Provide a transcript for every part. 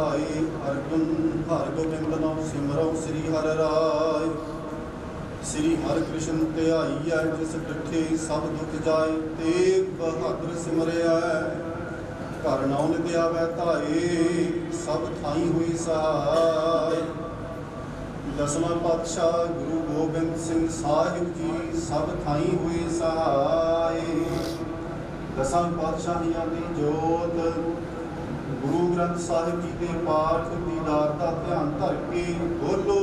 धियाए अर्जुन हर गोबिंद नाम सिमरौ श्री हर राय। श्री हर कृष्ण ध्याइयै जिस डिठे सब दुख जाए, तेग बहादुर सिमरिया घर नाम ध्यावै धाए, सब थाई हुई सहाय। दसवां पातशाह गुरु गोबिंद सिंह साहिब जी सब थाई हुई सहाय। दसां पातशाहियां दी जोत गुरु ग्रंथ साहिब जी के पाठ दीदार का ध्यान धर के बोलो।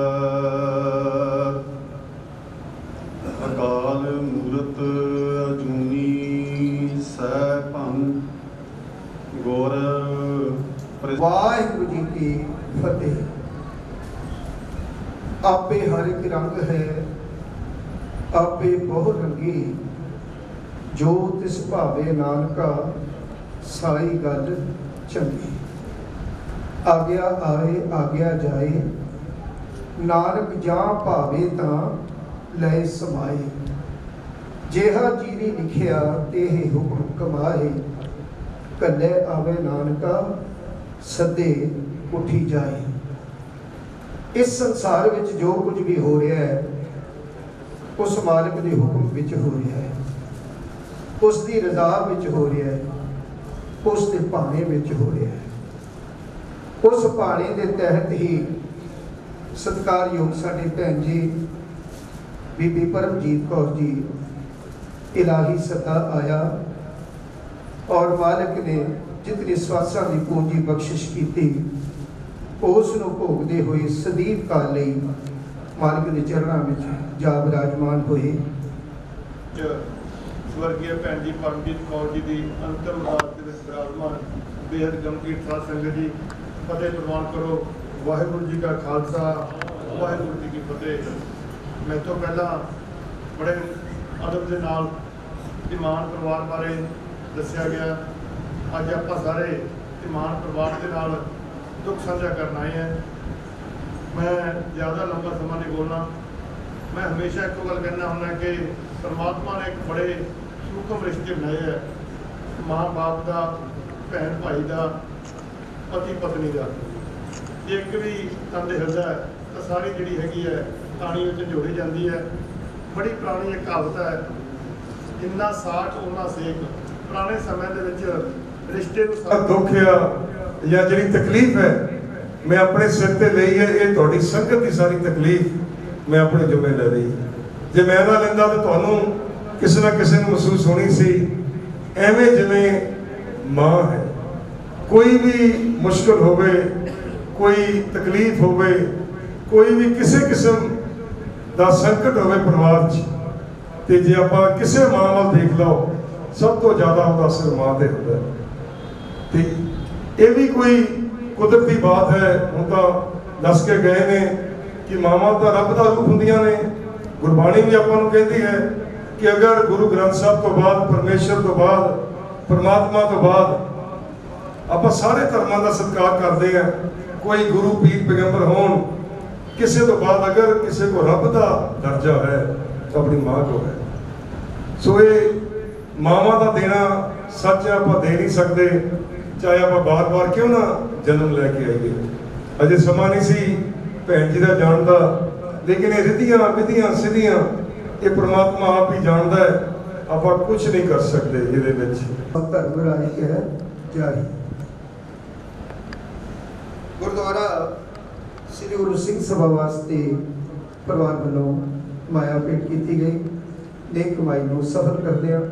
अकाल मूरत अजूनी सैभं गुर वाहिगुरू जी की फतेह। आपे हर एक रंग है, आपे बहु रंगी, जो तिस भावे नानका साई गल चंगी। आग्या आए आग्या जाए, नानक जा भावे तां लय समाए। जेहा जीरी लिखिया तेहे हुक्म कमाए, कल्ले आवे नानका सदे उठी जाए। इस संसार विच जो कुछ भी हो रहा है, उस मालिक के हुक्म विच हो रहा है, उसकी रजा विच हो रहा है, उसके भाने विच हो रहा है। उस भाने के तहत ही सत्कारयोग साडी भैन जी बीबी परमजीत कौर जी इलाही सदा आया और मालिक ने जितनी स्वासां की पूंजी बख्शिश की, उसनूं भोगते हुए सदीप काल लई मालिक के चरणों में जा विराजमान हुए। स्वर्गीय भैन जी परमजीत कौर जी की अंतिम अरदास के विराजमान बेहद गंभीर साध संगत जी फतेह प्रवान करो। वाहिगुरू जी का खालसा, वाहिगुरू जी की फतेह। मैं तो पहला बड़े अदब के नाल ईमान परिवार बारे दसिया गया। अज आप सारे ईमान परिवार के नाल दुख साझा करना आए हैं। मैं ज़्यादा लंबा समा नहीं बोलना। मैं हमेशा एक गल कहना होना कि परमात्मा ने एक बड़े सूखम रिश्ते बनाए है, माँ बाप का, भैन भाई का, पति पत्नी का। एक भी तन हिलदा है तो सारी जी हैगी है कहानी में जोड़ी जाती है। बड़ी पुरानी एक कहावत है, जिन्ना साठ उन्ना सेक। पुराने समय के रिश्ते दुख या जी तकलीफ है मैं अपने सिर ते ली है। ये थोड़ी संगत की सारी तकलीफ मैं अपने जुम्मे ले रही। जे मैं ना लेंदा तो तुहानूं किसी ना किसी ने महसूस होनी सी। एवें जिवें माँ है, कोई भी मुश्किल होवे, कोई तकलीफ होवे, कोई भी किसी किस्म का संकट होवे परिवार ते जे आपां किसी माँ वाल देख लो, सब तो ज़्यादा उसका असर माँ ते हुंदा है। ये भी कोई कुदरती बात है। हुण तां दस के गए ने कि मावां तां रब दा रूप हुंदियां ने। गुरबाणी भी आपां नूं कहती है कि अगर गुरु ग्रंथ साहब तो बाद, परमेश्वर तो बाद, परमात्मा तो बाद आपां सारे धर्मां दा सत्कार करते हैं। कोई गुरु पीर पैगंबर होण, किसी तो बाद अगर किसी को रब का दर्जा है तो अपनी माँ को है। सो ये मावां का देना सच आप दे नहीं सकते, चाहे आप बार बार क्यों ना जन्म लैके आइए। अजे समा नहीं सी भैन जी का जानता, लेकिन ये रिधियां विधियां सिद्धियां ये परमात्मा आप ही जानता है। आप कुछ नहीं कर सकते। ये धर्म राज है जारी। गुरुद्वारा श्री गुरु सिंह सभा वास्ते परिवार वालों माया भेंट की गई। नेक कमाई को सफल करते हैं।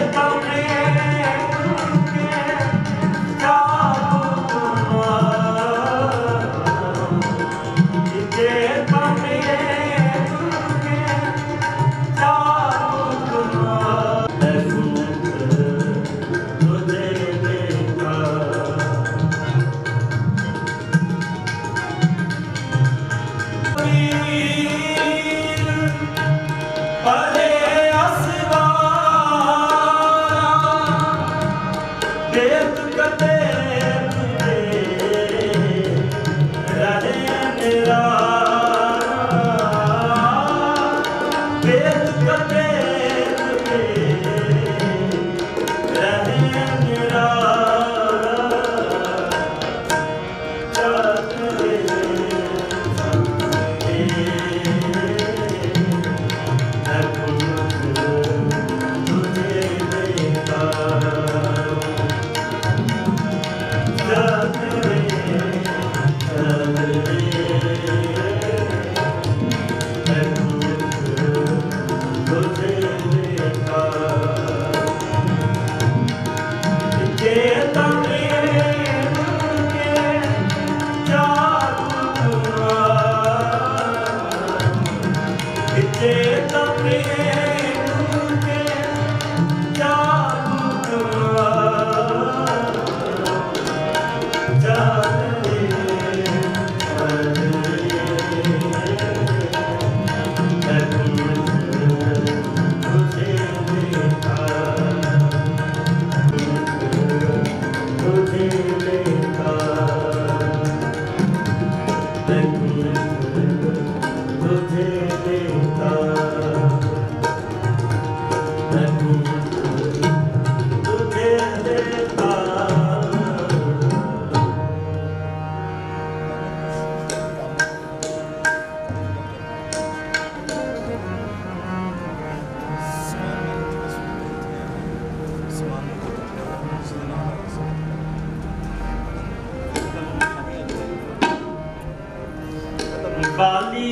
बाली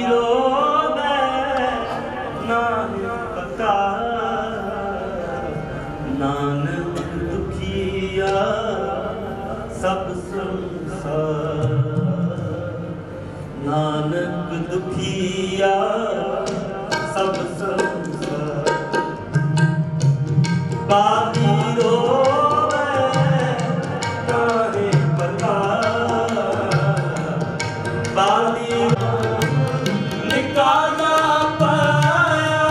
रोवे नानक पता नानक दुखिया सब संसार नानक दुखिया सब संसार बाली रोवे नानक पता बाली निकाला पाया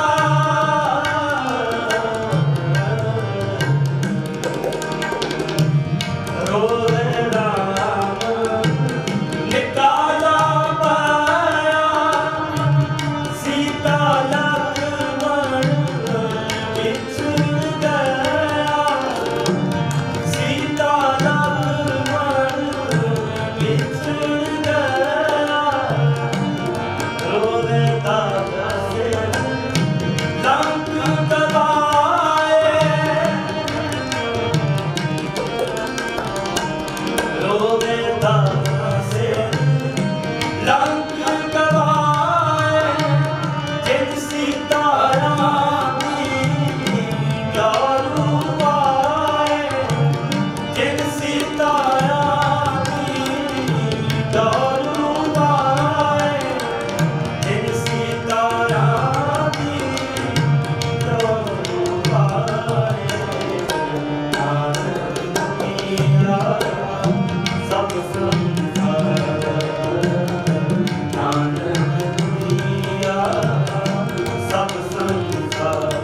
रोए राम निकाला पाया सीता लक्ष्मण बिछड़ गया सीता लक्ष्मण बिछड़ गया रोवे दादा से लंक दबाए रोवे दादा से लंक दबाए जिन सीता रानी दारू पाए जिन सीता रानी दारू पाए जिन सीता रानी दारू पाए नानक दुखिया सब संसार नानक दुखिया सब संसार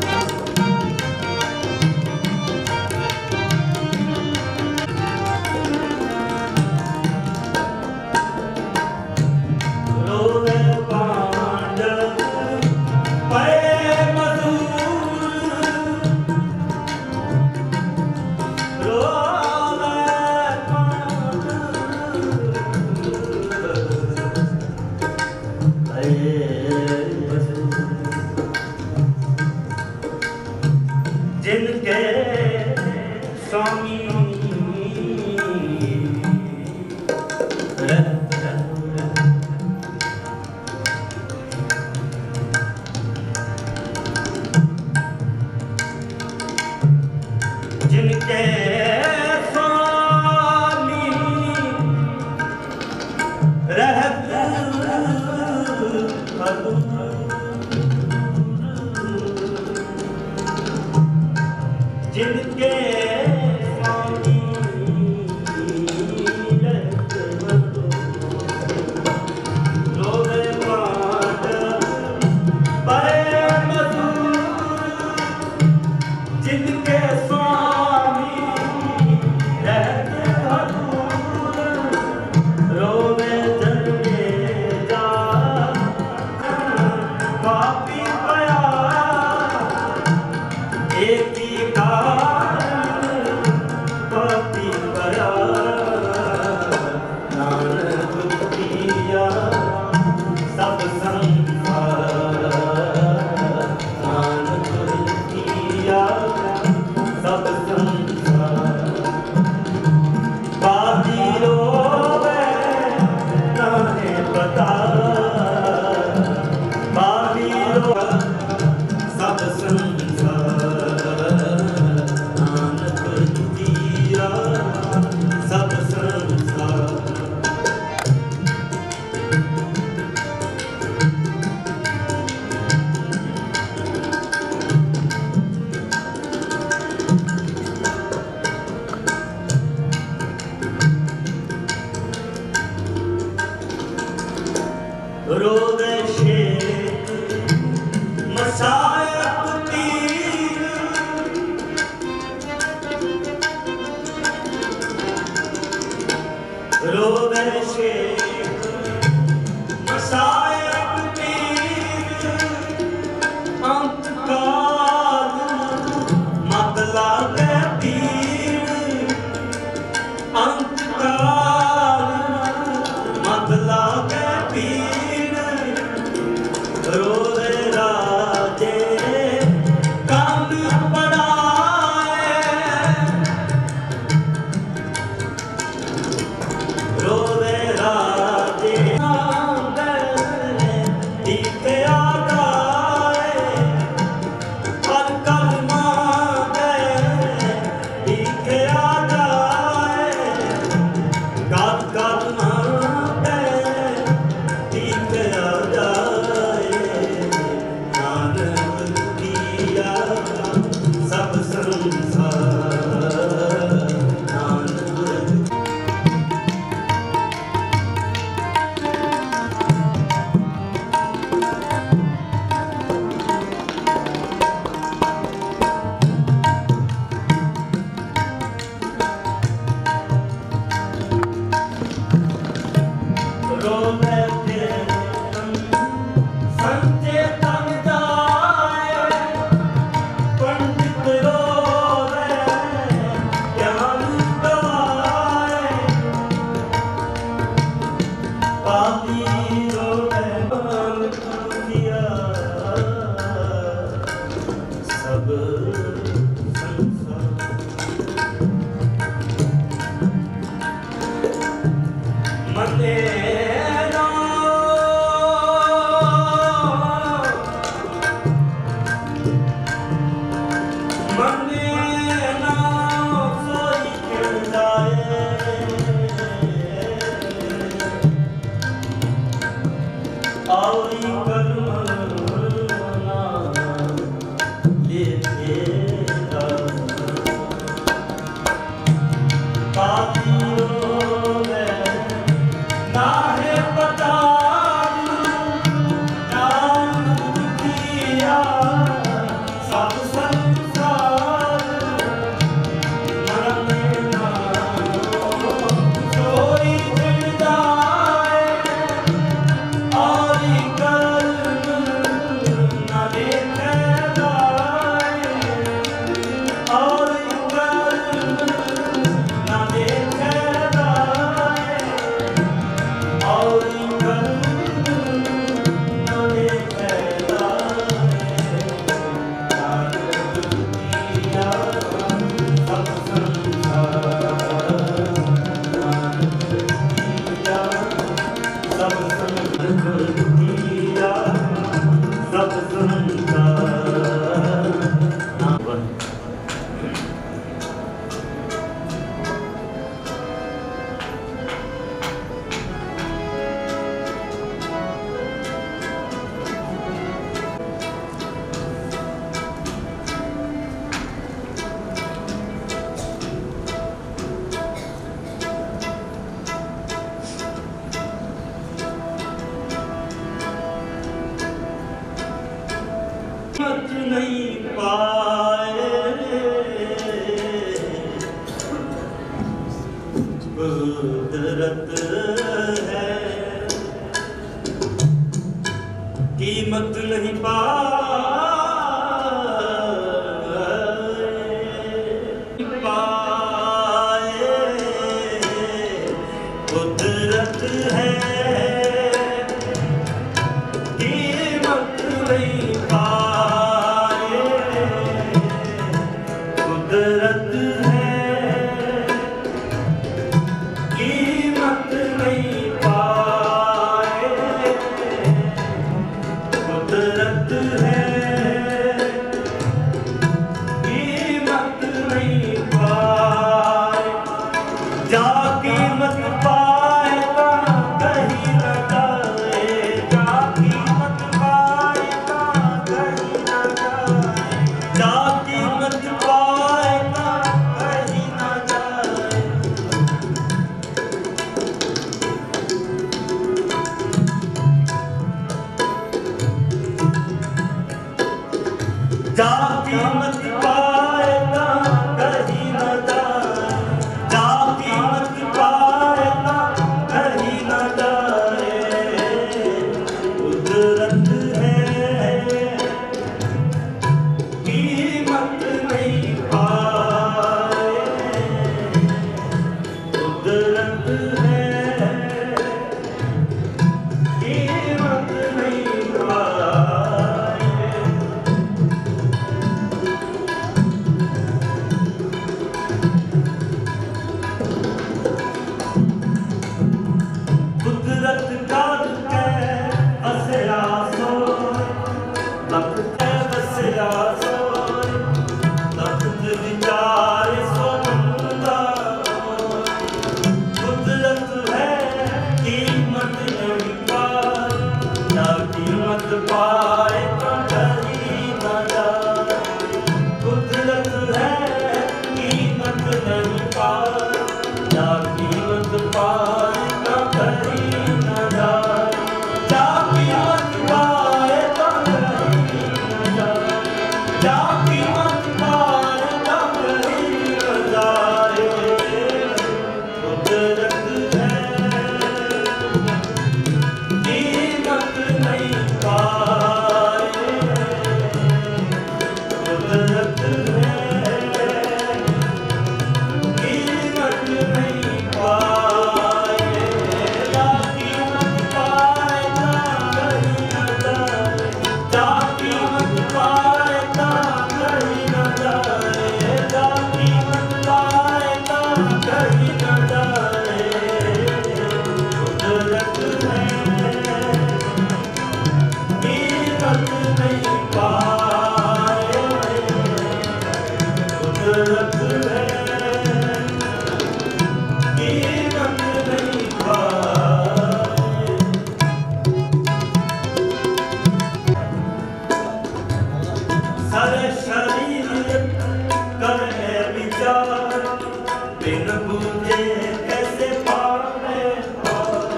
रोवे पांडव पए मधुर रोवे पांडव पए जिनके स्वामी जिनके स्वामी रहत जिनके स्वामी रहत रोवे माधव परे मधुर जिनके स्वामी रहते हदूर रोवे जन्मे जा पापी पया एक ही कारण पापी पया नानक किया सब संसार नानक किया सब संसार पापी रोवे नाहे पता पापी रोवे सब संसार नानक किया सब संसार रोवे शेख मसायक पीर रोवे शेख मसायक पीर अंतकाल मत लागे पीर अंतकाल मत लागे पीर रोवे राजे काम पड़ाए रोवे राजे कुदरत है, कीमत नहीं पाए, कुदरत है, कीमत नहीं पाए, कुदरत है, कीमत नहीं पाए, कुदरत है, कीमत नहीं पाए, जा कीमत पाए ता कहीं न जाए, जा कीमत पाए ता कहीं न जाए, जा कीमत पाए ता कहीं न जाए, जा कीमत पाए ता कहीं न जाए, जा कीमत पाए ता कहीं न जाए, कुदरत है, कीमत नहीं पाए, कुदरत है, कीमत नहीं पाए, कुदरत काद के असरा सो, वक्त के बसरा सो, वक्त विचार सो बंदा, कुदरत है, कीमत नहीं पाए, ना कीमत पाए तो कहीं न जाए, कुदरत है, कीमत नहीं पाए, ना कीमत पाए तो कहीं न जाए, जा कीमत पाए तो कहीं न जाए, जा कीमत पाए तो कहीं न जाए, कुदरत है, कीमत नहीं पाए, कुदरत है, कीमत नहीं पाए, जा कीमत पाए ता कहीं न जाए, जा कीमत पाए ता कहीं न जाए, जा कीमत पाए ता कहीं न जाए, कुदरत है, कीमत नहीं पाए, कुदरत है, कीमत नहीं पाए। सारे शरीर करे विचार, बिन बूझे कैसे पावे पार,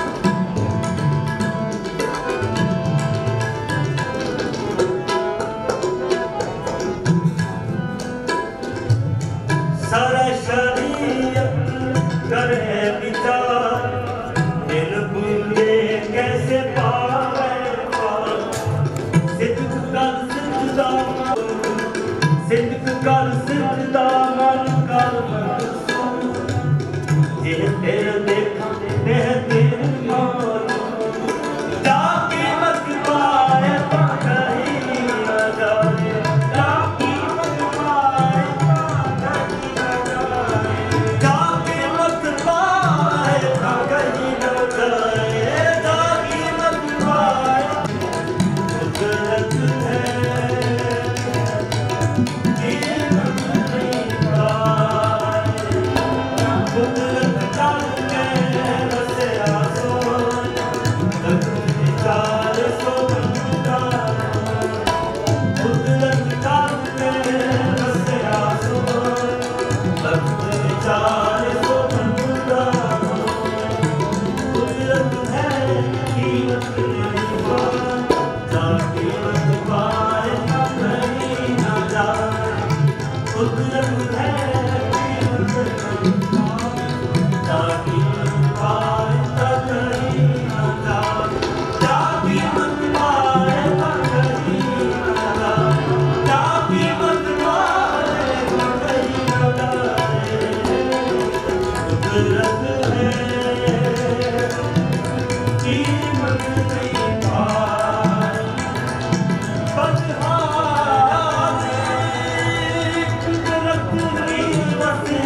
सारा शरीर करे विचार, बिन बूझे कैसे पावे पार, सिद्ध कर सिद्धदा सिद्ध कर सिद्धदा मन कर मन, जे तेरे देखा तेरे दिल मान, जा कीमत पाए ता कहीं न जाए, जा कीमत पाए ता कहीं न जाए, जा कीमत पाए ता कहीं न जाए, जा कीमत पाए, कुदरत है, कीमत नहीं पाए, कुदरत चल के बसरा सो, वक्त विचार सो बंदा, कुदरत चल के बसरा सो, वक्त विचार सो बंदा, कुदरत है, कीमत नहीं पाए, जा कीमत पाए ता कहीं न जाए, कुदरत है, कीमत नहीं पाए, जा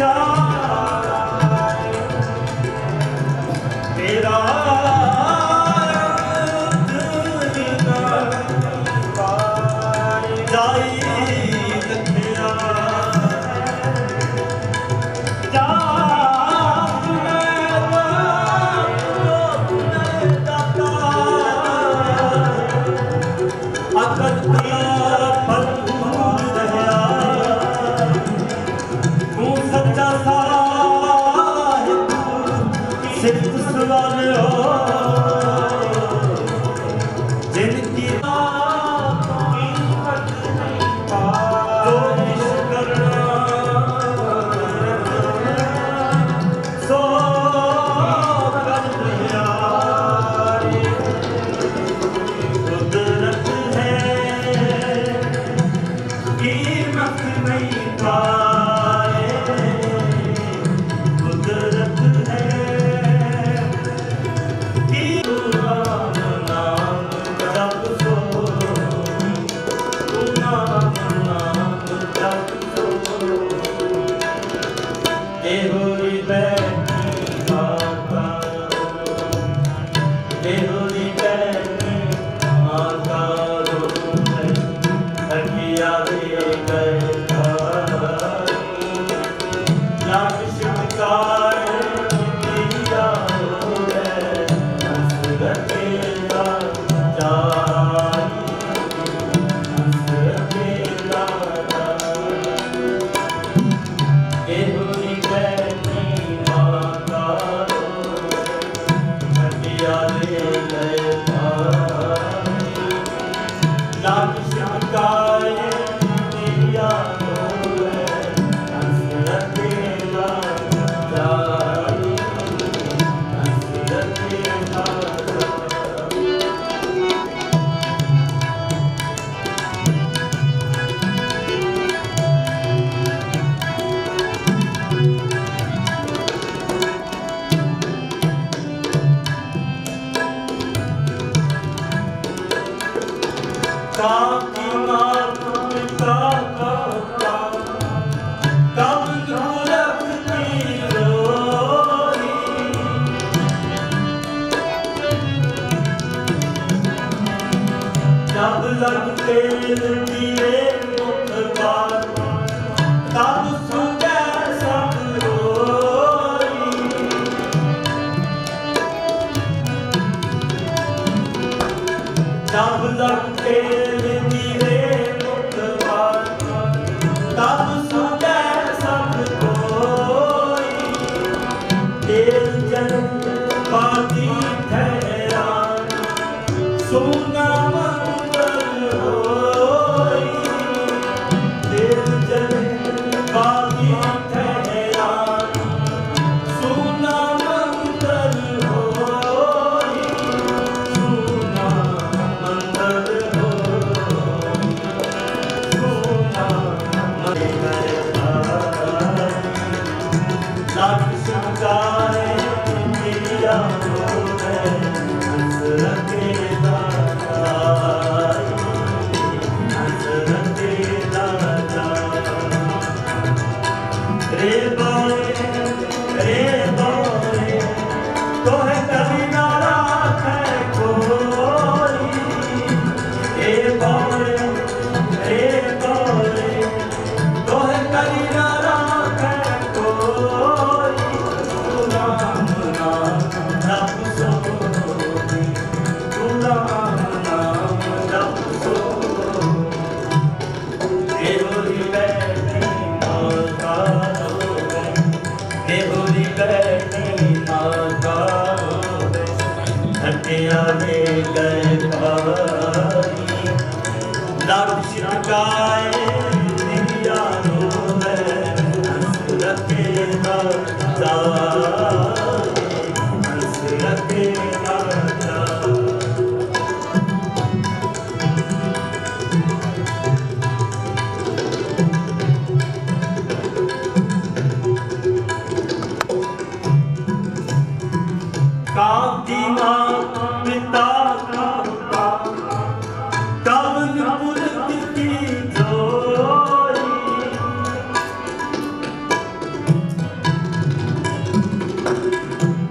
पिता का तब पुरख की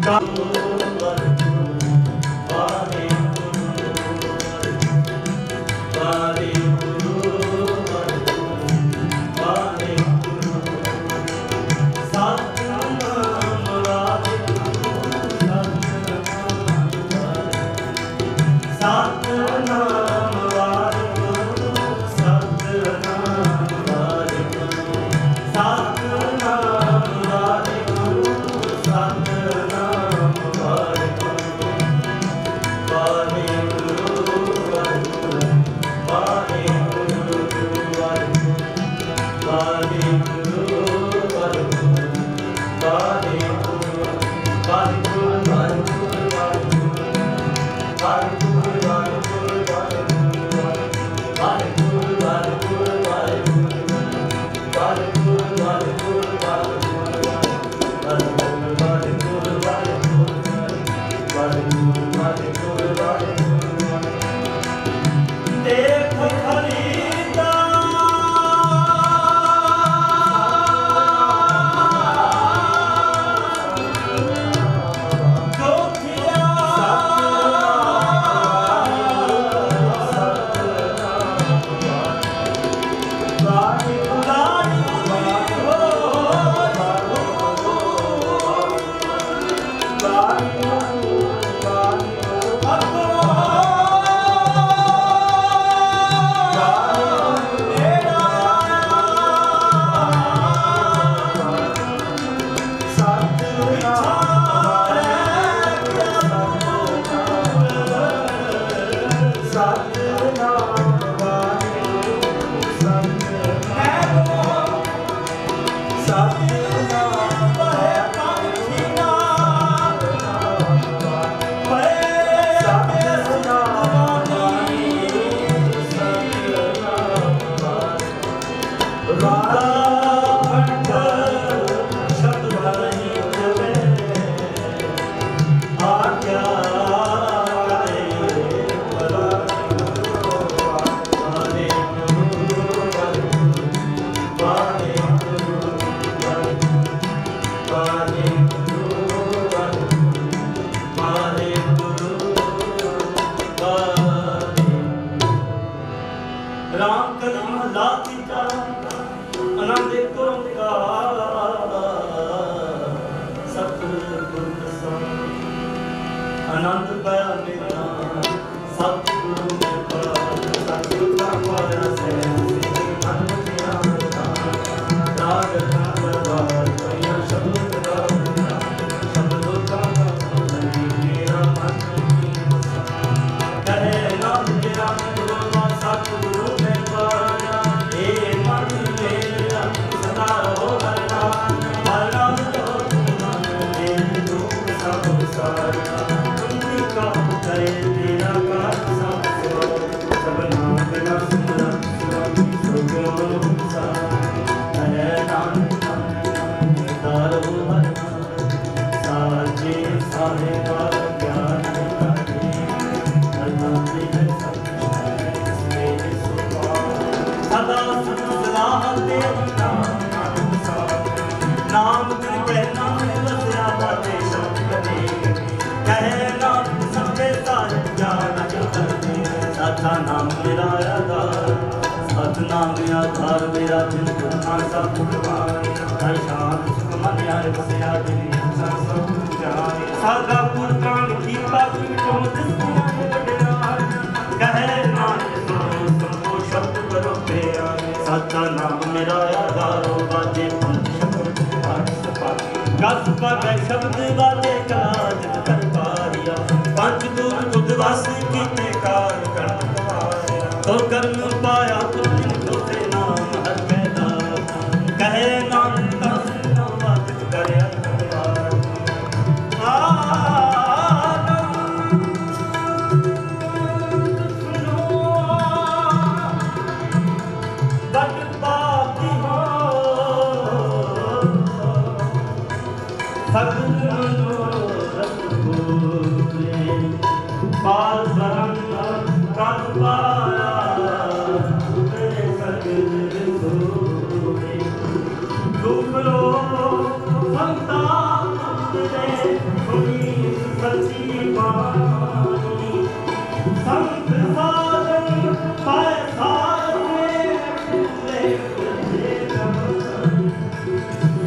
Guru Santa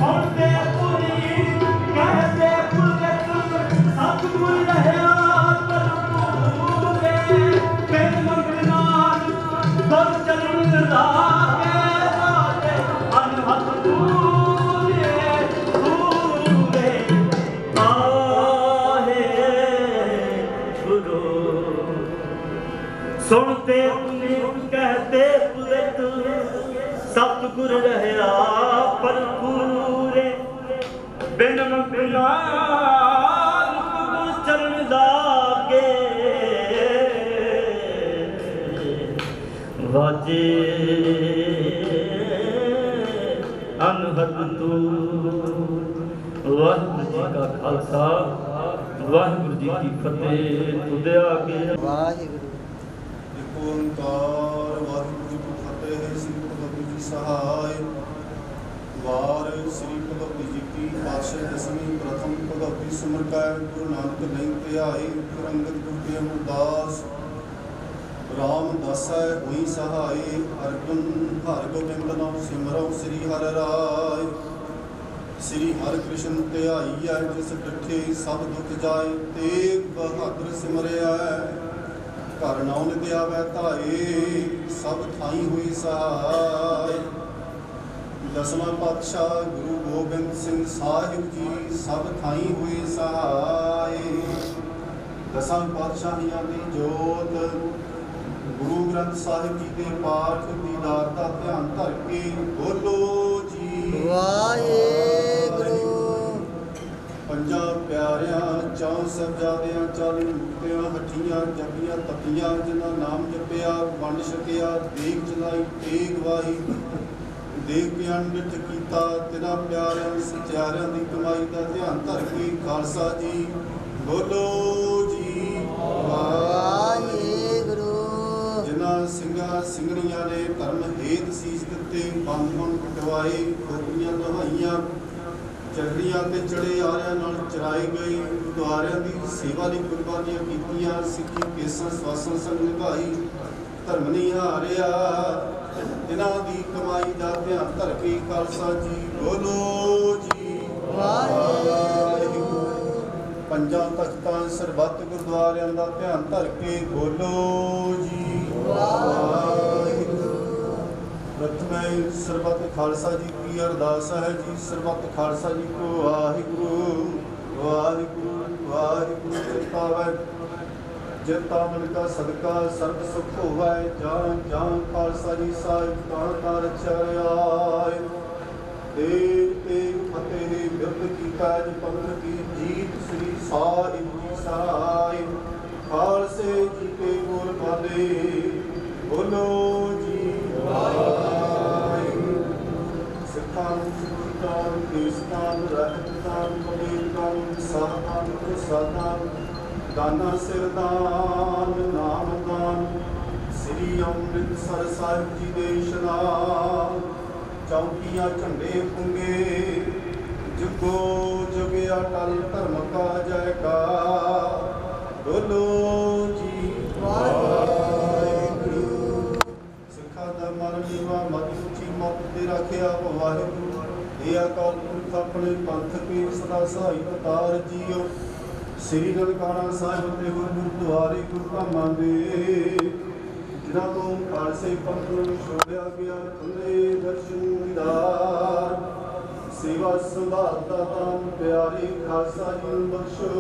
ਸੁਣਦੇ ਪੁਰੀ ਕਹਦੇ ਪੁਰਖ ਸਤਿਗੁਰ ਰਹਿਆ ਪਰਪੂਰੇ ਬਿਨ ਮੰਗਨਾਨ ਗੁਰ ਚਰਨ ਲਾਗੇ ਰਾਜੇ ਅਨਹਦ ਦੂਰੇ ਦੂਰੇ ਆਹੇ ਗੁਰੂ ਸੁਣਦੇ ਪੁਰੀ ਕਹਦੇ ਪੁਰਖ ਸਤਿਗੁਰ ਰਹਿਆ ਪਰਪੂਰੇ ਬਿਨ ਮੰਗਨਾਨ ਗੁਰ ਚਰਨ ਲਾਗੇ ਵਾਜੇ ਅਨਹਦ ਤੂਰ। ਵਾਹਿਗੁਰੂ ਜੀ ਕਾ ਖਾਲਸਾ ਵਾਹਿਗੁਰੂ ਜੀ ਕੀ ਫਤਿਹ। ਤੁਦੇ ਆਗੇ ਵਾਹਿਗੁਰੂ। ਇੱਕ ਓੰਕਾਰ ਵਾਹਿਗੁਰੂ ਜੀ ਕੀ ਫਤਿਹ। ਸ੍ਰੀ ਭਗਵਤੀ ਜੀ ਸਹਾਇ ਵਾਰ ਸ੍ਰੀ ਭਗਵਤੀ ਜੀ ਕੀ ਪਾਤਸ਼ਾਹੀ ਦਸਵੀਂ ਪ੍ਰਥਮ ਭਗਵਤੀ ਸਿਮਰ ਕੈ ਗੁਰੂ ਨਾਨਕ ਨਹੀਂ ਧਿਆਏ ਗੁਰ ਅੰਗਦ ਗੁਰ ਕੇ ਅਮਰਦਾਸ ਰਾਮ ਦਾਸੈ ਹੋਈ ਸਹਾਈ ਅਰਜੁਨ ਹਰਿ ਗੋਬਿੰਦ ਨਾਮ ਸਿਮਰਉ ਸ੍ਰੀ ਹਰਿ ਰਾਇ ਸ੍ਰੀ ਹਰਿ ਕ੍ਰਿਸ਼ਨ ਧਿਆਈਐ ਜਿਸ ਡਿਠੇ ਸਭ ਦੁਖ ਜਾਏ ਤੇਗ ਬਹਾਦਰ ਸਿਮਰਿਆ ਘਰ ਨਾਉ ਨਿਤ ਆਵੈ ਧਾਏ ਸਭ ਥਾਈ ਹੋਈ ਸਹਾਈ। ਦਸਵਾਂ ਪਾਤਸ਼ਾਹ ਗੁਰੂ ਗੋਬਿੰਦ ਸਿੰਘ ਸਾਹਿਬ ਜੀ ਸਭ ਥਾਈ ਹੋਏ ਸਹਾਈ। ਦਸਾਂ ਪਾਤਸ਼ਾਹੀਆਂ ਦੀ ਜੋਤ ਗੁਰੂ ਗ੍ਰੰਥ ਸਾਹਿਬ ਜੀ ਦੇ ਪਾਠ ਦੀਦਾਰ ਦਾ ਧਿਆਨ ਧਰ ਕੇ ਬੋਲੋ ਜੀ ਵਾਹਿਗੁਰੂ। ਪੰਜਾਂ ਪਿਆਰਿਆਂ ਚੌਂ ਸਾਹਿਬਜ਼ਾਦਿਆਂ 40 ਮੁਕਤਿਆਂ ਹੱਠੀਆਂ ਜਪੀਆਂ ਤਪੀਆਂ ਜਿਨ੍ਹਾਂ ਨਾਮ ਜਪਿਆ ਵੰਡ ਛਕਿਆ ਦੇਗ ਚਲਾਈ ਤੇਗ ਵਾਹੀ ਦੇਖ ਕੇ ਅੰਮ੍ਰਿਤ ਕੀਤਾ ਤਿਨਾਂ ਪਿਆਰਿਆਂ ਸਚਿਆਰਿਆਂ ਦੀ ਕਮਾਈ ਦਾ ਧਿਆਨ ਧਰ ਕੇ ਖਾਲਸਾ ਜੀ ਬੋਲੋ ਜੀ ਵਾਹਿਗੁਰੂ। ਜਿਨ੍ਹਾਂ ਸਿੰਘਾਂ ਸਿੰਘਣੀਆਂ ਨੇ ਧਰਮ ਹੇਤ ਸੀਸ ਦਿੱਤੇ ਬੰਧਨ ਕਟਵਾਏ ਖੋਪੀਆਂ ਦਵਾਈਆਂ ਚੱਕਰੀਆਂ ਤੇ ਚੜੇ ਆਰਿਆਂ ਨਾਲ ਚਰਾਏ ਗਏ ਗੁਰਦੁਆਰਿਆਂ ਦੀ ਸੇਵਾ ਲਈ ਕੁਰਬਾਨੀਆਂ ਕੀਤੀਆਂ ਸਿੱਖੀ ਕੇਸਾਂ ਸਵਾਸਾਂ ਸੰਗ ਨਿਭਾਈ ਧਰਮ ਨਹੀਂ ਹਾਰਿਆ ਜਿਨ੍ਹਾਂ ਦੀ ਕਮਾਈ ਦਾ ਧਿਆਨ ਧਰ ਕੇ ਖਾਲਸਾ ਜੀ ਬੋਲੋ ਜੀ ਵਾਹਿਗੁਰੂ। ਪੰਜਾਂ ਤਖਤਾਂ ਸਰਬੱਤ ਗੁਰਦੁਆਰਿਆਂ ਦਾ ਧਿਆਨ ਧਰ ਕੇ ਬੋਲੋ ਜੀ ਵਾਹਿਗੁਰੂ। ਪ੍ਰਥਮੇ ਸਰਬੱਤ ਖਾਲਸਾ ਜੀ ਕੀ ਅਰਦਾਸ ਹੈ ਜੀ ਸਰਬੱਤ ਖਾਲਸਾ ਜੀ ਕੋ ਵਾਹਿਗੁਰੂ ਵਾਹਿਗੁਰੂ ਵਾਹਿਗੁਰੂ ਚਿਤਾਵੈ ਜਿਤਾ ਮਨ ਕਾ ਸਦਕਾ ਸਰਬ ਸੁਖ ਹੋਵੈ ਜਾਨ ਜਾਨ ਖਾਲਸਾ ਜੀ ਸਾਹਿਬ ਤਾਂ ਤਾਂ ਰਚਿਆਇ ਤੇਗ ਤੇਗ ਫਤਿਹ ਬਿਰਦ ਕੀ ਕਾਜ ਪੰਥ ਕੀ ਜੀਤ ਸ੍ਰੀ ਸਾਹਿਬ ਜੀ ਸਾਹਿਬ ਖਾਲਸੇ ਜੀ ਕੇ ਗੁਰ ਬਾਲੇ ਬੋਲੋ ਜੀ ਵਾਹਿਗੁਰੂ। ਸਿੱਖਾਂ ਨੂੰ ਸਿੱਖਾਂ ਦੇਸਤਾਂ ਰਹਿਤਾਂ ਕਬੀਰਤਾਂ ਸਾਧਾਂ ਪ੍ਰਸਾਦਾਂ ਦਾਨਾ ਸਿਰਦਾਨ ਨਾਮਦਾਨ ਸ੍ਰੀ ਅੰਮ੍ਰਿਤਸਰ ਸਾਹਿਬ ਜੀ ਦੇ ਇਸ਼ਨਾਨ ਚੌਕੀਆਂ ਝੰਡੇ ਪੁੰਗੇ ਜੁਗੋ ਜੁਗ ਅਟਲ ਧਰਮ ਕਾ ਜੈਕਾਰ ਬੋਲੋ ਜੀ ਵਾਹਿਗੁਰੂ। ਸਿੱਖਾਂ ਦਾ ਮਨ ਨੀਵਾ ਮਤ ਉੱਚੀ ਮਤ ਤੇ ਰੱਖਿਆ ਵਾਹਿਗੁਰੂ ਇਹ ਅਕਾਲ ਪੁਰਖ ਆਪਣੇ ਪੰਥ ਕੀ ਸਦਾ ਸਹਾਈ ਅਵਤਾਰ ਜੀਓ ਸ੍ਰੀ ਨਨਕਾਣਾ ਸਾਹਿਬ ਤੇ ਗੁਰਦੁਆਰੇ ਗੁਰਧਾਮਾਂ ਦੇ ਜਿਨ੍ਹਾਂ ਤੋਂ ਖਾਲਸੇ ਪੰਥ ਨੂੰ ਛੋੜਿਆ ਗਿਆ ਖੁੱਲੇ ਦਰਸ਼ਨ ਦੀਦਾਰ ਸੇਵਾ ਸੰਭਾਲ ਦਾ ਦਾਨ ਪਿਆਰੇ ਖਾਲਸਾ ਜੀ ਨੂੰ ਬਖਸ਼ੋ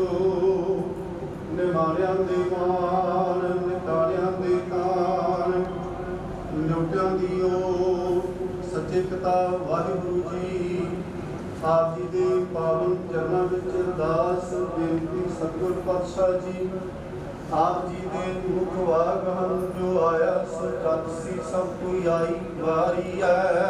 ਨਿਮਾਣਿਆਂ ਦੇ ਮਾਣ ਨਿਤਾਣਿਆਂ ਦੇ ਤਾਣ ਨੋਟਿਆਂ ਦੀ ਉਹ ਸੱਚੇ ਪਿਤਾ ਵਾਹਿਗੁਰੂ ਜੀ ਆਪ ਜੀ ਦੇ ਪਾਵਨ ਚਰਨਾਂ ਵਿੱਚ ਅਰਦਾਸ ਬੇਨਤੀ ਸਤਿਗੁਰ ਪਾਤਸ਼ਾਹ ਜੀ ਆਪ ਜੀ ਦੇ ਮੁਖ ਵਾਗ ਹਨ ਜੋ ਆਇਆ ਸਚਤ ਸੀ ਸਭ ਕੋਈ ਆਈ ਵਾਰੀ ਹੈ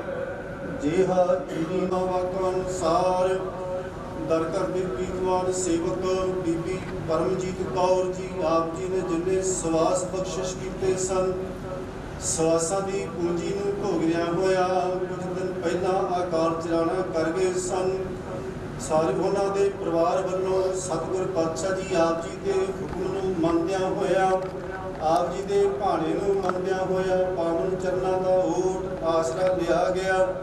ਜਿਹਾ ਚੀਨੀ ਵਾਕ ਅਨੁਸਾਰ ਦਰ ਕਰ ਬਿਰਕੀਤਵਾਨ ਸੇਵਕ ਬੀਬੀ ਪਰਮਜੀਤ ਕੌਰ ਜੀ ਆਪ ਜੀ ਨੇ ਜਿੰਨੇ ਸਵਾਸ ਬਖਸ਼ਿਸ਼ ਕੀਤੇ ਸਨ ਸਵਾਸਾਂ ਦੀ ਪੂੰਜੀ ਨੂੰ ਭੋਗਿਆ ਹੋਇਆ ਕੁਝ ਦਿਨ ਪਹਿਲਾਂ ਆਕਾਰ ਚਲਾਣਾ ਕਰ ਗਏ ਸਨ ਸਾਰੇ ਉਹਨਾਂ ਦੇ ਪਰਿਵਾਰ ਵੱਲੋਂ ਸਤਿਗੁਰ ਪਾਤਸ਼ਾਹ ਜੀ ਆਪ ਜੀ ਦੇ ਹੁਕਮ ਨੂੰ ਮੰਨਦਿਆਂ ਹੋਇਆ ਆਪ ਜੀ ਦੇ ਭਾਣੇ ਨੂੰ ਮੰਨਦਿਆਂ ਹੋਇਆ ਪਾਵਨ ਚਰਨਾਂ ਦਾ ਓਟ ਆਸਰਾ ਲਿਆ ਗਿਆ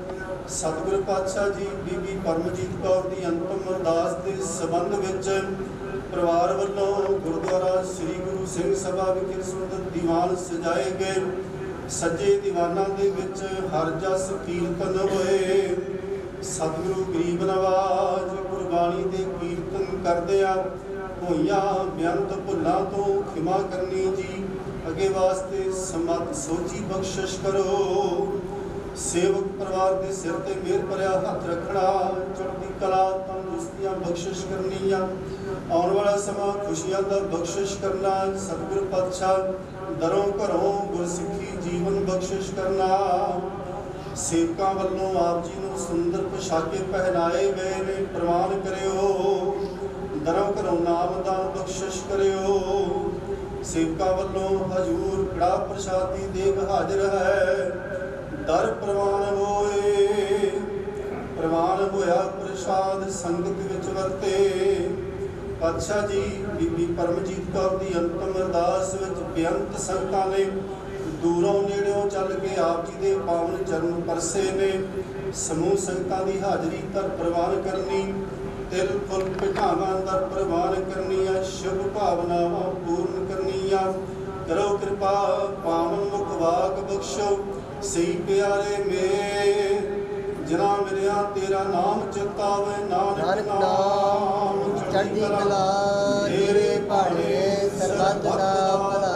ਸਤਿਗੁਰੂ ਪਾਤਸ਼ਾਹ ਜੀ ਬੀਬੀ ਪਰਮਜੀਤ ਕੌਰ ਦੀ ਅੰਤਮ ਅਰਦਾਸ ਦੇ ਸੰਬੰਧ ਵਿੱਚ ਪਰਿਵਾਰ ਵੱਲੋਂ ਗੁਰਦੁਆਰਾ ਸ੍ਰੀ ਗੁਰੂ ਸਿੰਘ ਸਭਾ ਵਿਖੇ ਸੁੰਦਰ ਦੀਵਾਨ ਸਜਾਏ ਗਏ। ਸੱਜੇ ਦੀਵਾਨਾਂ ਦੇ ਵਿੱਚ ਹਰ ਜਸ ਕੀਰਤਨ ਹੋਏ। ਸਤਿਗੁਰੂ ਗਰੀਬ ਨਵਾਜ ਗੁਰਬਾਣੀ ਦੇ ਕੀਰਤਨ ਕਰਦਿਆਂ ਹੋਈਆਂ ਬੇਅੰਤ ਭੁੱਲਾਂ ਤੋਂ ਖਿਮਾ ਕਰਨੀ ਜੀ। ਅੱਗੇ ਵਾਸਤੇ ਸਮਤ ਸੋਚੀ ਬਖਸ਼ਿਸ਼ ਕਰੋ। ਸੇਵਕ ਪਰਿਵਾਰ ਦੇ ਸਿਰ ਤੇ ਮਿਹਰ ਭਰਿਆ ਹੱਥ ਰੱਖਣਾ, ਚੜ੍ਹਦੀ ਕਲਾ ਤੰਦਰੁਸਤੀਆਂ ਬਖਸ਼ਿਸ਼ ਕਰਨੀਆਂ, ਆਉਣ ਵਾਲਾ ਸਮਾਂ ਖੁਸ਼ੀਆਂ ਦਾ ਬਖਸ਼ਿਸ਼ ਕਰਨਾ। ਸਤਿਗੁਰੂ ਪਾਤਸ਼ਾਹ ਦਰੋਂ ਘਰੋਂ ਗੁਰਸਿੱਖੀ ਜੀਵਨ ਬਖਸ਼ਿਸ਼ ਕਰਨਾ। ਸੇਵਕਾਂ ਵੱਲੋਂ ਆਪ ਜੀ ਨੂੰ ਸੁੰਦਰ ਪੁਸ਼ਾਕੇ ਪਹਿਨਾਏ ਗਏ ਨੇ, ਪ੍ਰਵਾਨ ਕਰਿਓ। ਦਰੋਂ ਘਰੋਂ ਨਾਮਦਾਨ ਬਖਸ਼ਿਸ਼ ਕਰਿਓ। ਸੇਵਕਾਂ ਵੱਲੋਂ ਹਜੂਰ ਕੜਾ ਪ੍ਰਸ਼ਾਦ ਦੀ ਦੇਗ ਹਾਜ਼ਰ ਹੈ, ਦਰ ਪ੍ਰਵਾਨ ਹੋਏ। ਪ੍ਰਵਾਨ ਹੋਇਆ ਪ੍ਰਸ਼ਾਦ ਸੰਗਤ ਵਿੱਚ ਵਰਤੇ। ਪਾਤਸ਼ਾਹ ਜੀ ਬੀਬੀ ਪਰਮਜੀਤ ਕੌਰ ਦੀ ਅੰਤਮ ਅਰਦਾਸ ਵਿੱਚ ਬੇਅੰਤ ਸੰਗਤਾਂ ਨੇ ਦੂਰੋਂ ਨੇੜਿਓਂ ਚੱਲ ਕੇ ਆਪ ਜੀ ਦੇ ਪਾਵਨ ਚਰਨ ਪਰਸੇ ਨੇ। ਸਮੂਹ ਸੰਗਤਾਂ ਦੀ ਹਾਜ਼ਰੀ ਦਰ ਪ੍ਰਵਾਨ ਕਰਨੀ, ਤਿਲ ਫੁੱਲ ਪਿਠਾਵਾਂ ਦਰ ਪ੍ਰਵਾਨ ਕਰਨੀਆਂ, ਸ਼ੁਭ ਭਾਵਨਾਵਾਂ ਪੂਰਨ ਕਰਨੀਆਂ। ਕਰੋ ਕਿਰਪਾ ਪਾਵਨ ਮੁਖ ਵਾਕ ਬਖਸ਼ੋ, ਸਹੀ ਪਿਆਰੇ ਮੇਰ ਜਿਨ੍ਹਾਂ ਮਿਲਿਆ ਤੇਰਾ ਨਾਮ ਚਿਤਾਵੇ। ਨਾਨਕ ਨਾਮ ਚੜ੍ਹਦੀ ਕਲਾ ਤੇਰੇ ਭਾਣੇ ਸਰਬੱਤ ਦਾ ਭਲਾ।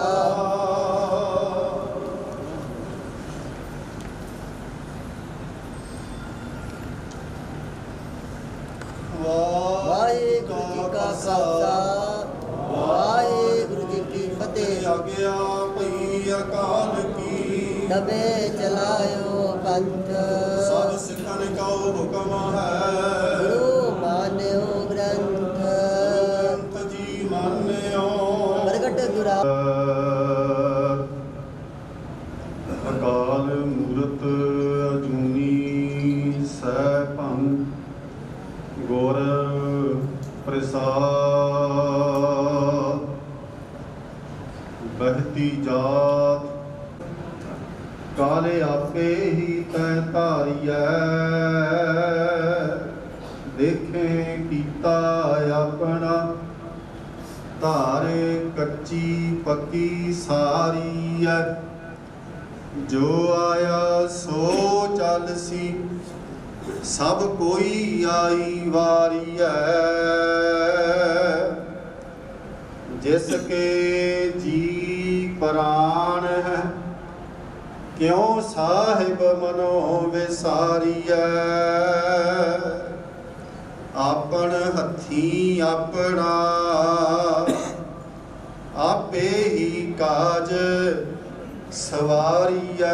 ਵਾਹਿਗੁਰੂ ਜੀ ਕਾ ਖਾਲਸਾ, ਵਾਹਿਗੁਰੂ ਜੀ ਕੀ ਫਤਿਹ। ਆਗਿਆ ਪਈ ਅਕਾਲ ਕੀ, ਦਬੇ ਚਲਾਇਓ ਪੰਥ, ਸਭ ਸਿੱਖਾਂ ਕਉ ਹੁਕਮ ਹੈ। ਗੁਰੂ ਮਾਨਿਓ ਗ੍ਰੰਥ, ਗ੍ਰੰਥ ਜੀ ਮਾਨਿਓ। ਪ੍ਰਗਟ ਦੁਰਾ ਅਕਾਲ ਮੂਰਤ ਅਜੂਨੀ ਸੈਭੰ, ਗੁਰ ਪ੍ਰਸਾਦ। ਬਹਤੀ ਜਾਤ ਕਾਲੇ ਆਪੇ ਹੀ ਤੈ ਧਾਰੀਐ, ਦੇਖੇ ਕੀਤਾ ਆਪਣਾ। ਧਾਰੇ ਕੱਚੀ ਪੱਕੀ ਸਾਰੀ ਐ, ਜੋ ਆਇਆ ਸੋ ਚੱਲ ਸੀ। ਸਭ ਕੋਈ ਆਈ ਵਾਰੀ ਐ, ਜਿਸ ਕੇ ਜੀ ਪ੍ਰਾਣ ਹੈ, ਕਿਉ ਸਾਹਿਬ ਮਨੋ ਵਿਸਾਰੀਐ। ਆਪਣ ਹੱਥੀ ਆਪਣਾ, ਆਪੇ ਹੀ ਕਾਜ ਸਵਾਰੀਐ।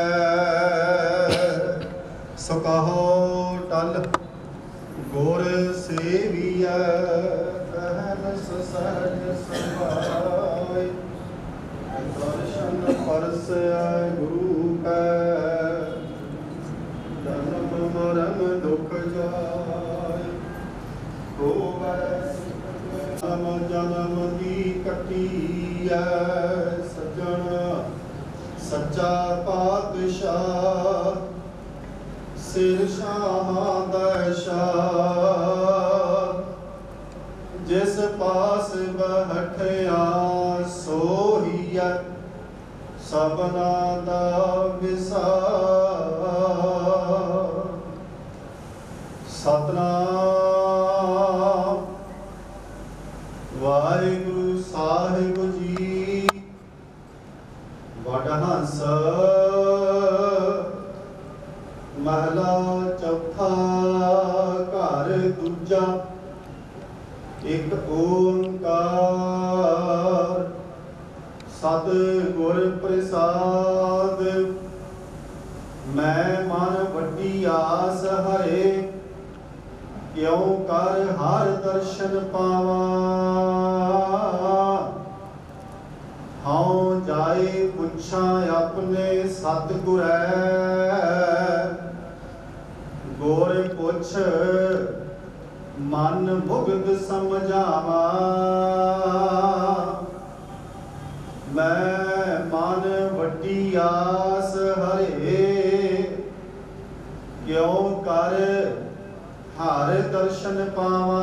ਸੋ ਕਹੋ ਟਲ ਗੁਰ ਸੇਵੀਐ, ਕਹਿਨਸ ਸਹਿਜ ਸਭਾਇ। ਦਰਸ਼ਨ ਪਰਸੈ ਗੁਰੂ ਕੈ, ਜਨਮ ਮਰਨ ਦੁਖ ਜਾਇ। ਹੋਵੈ ਜਨਮ ਦੀ ਕੱਟੀਐ, ਸੱਜਣ ਸੱਚਾ ਪਾਤਸ਼ਾਹ। ਸਿਰ ਸ਼ਾਹਾਂ ਦਾ ਸ਼ਾਹ, ਜਿਸ ਪਾਸ ਬੈਠਿਆ ਸੋਹੀਐ, ਸਭਨਾ ਦਾ ਵਿਸਾਰ। ਸਤਿਨਾਮ ਵਾਹਿਗੁਰੂ ਸਾਹਿਬ ਜੀ। ਵਡਹੰਸ ਮਹਲਾ ਚੌਥਾ, ਘਰ ਦੂਜਾ। ਇੱਕ ਓੰਕਾਰ ਸਤਿਗੁਰ ਪ੍ਰਸਾਦ। ਮੈਂ ਮਨ ਵੱਡੀ ਆਸ ਹਰੇ, ਕਿਉ ਕਰ ਹਰ ਦਰਸ਼ਨ ਪਾਵਾਂ। ਹਉ ਜਾਏ ਪੁੱਛਾਂ ਆਪਣੇ ਸਤਿਗੁਰੈ, ਗੁਰ ਪੁੱਛ ਮਨ ਮੁਗਧ ਸਮਝਾਵਾ। ਮੈਂ ਮਨ ਵੱਡੀ ਆਸ ਹਰੇ, ਕਿਉ हर हर दर्शन पावा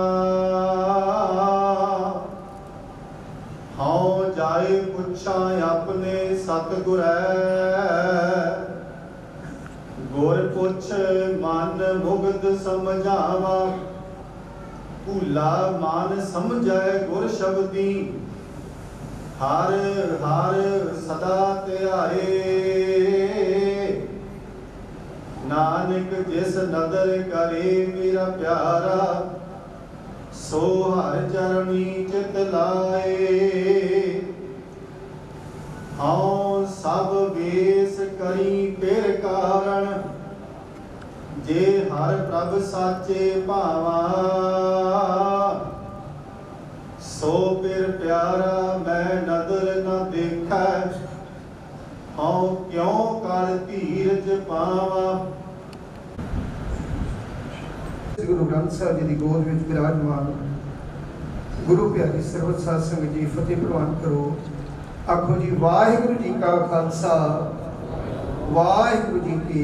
हाँ जाए पुछा अपने सतगुरै गुर पुछ मन मुग्ध समझावा भूला मान समझै गुर शब्दी हर हर सदा ध्याए नानक जिस नदर करे मेरा प्यारा सो हर चरणी चित लाए हाँ सब वेश करी फिर कारण जे हर प्रभ साचे भावा सो फिर प्यारा मैं नदर न देखा हाँ क्यों कर धीरज पावा। गुरु ग्रंथ साहिब जी की गोद में विराजमान गुरु प्यारी सरबत साध संगत जी फतेह प्रवान करो। आखो जी वाहिगुरु जी का खालसा वाहिगुरु जी की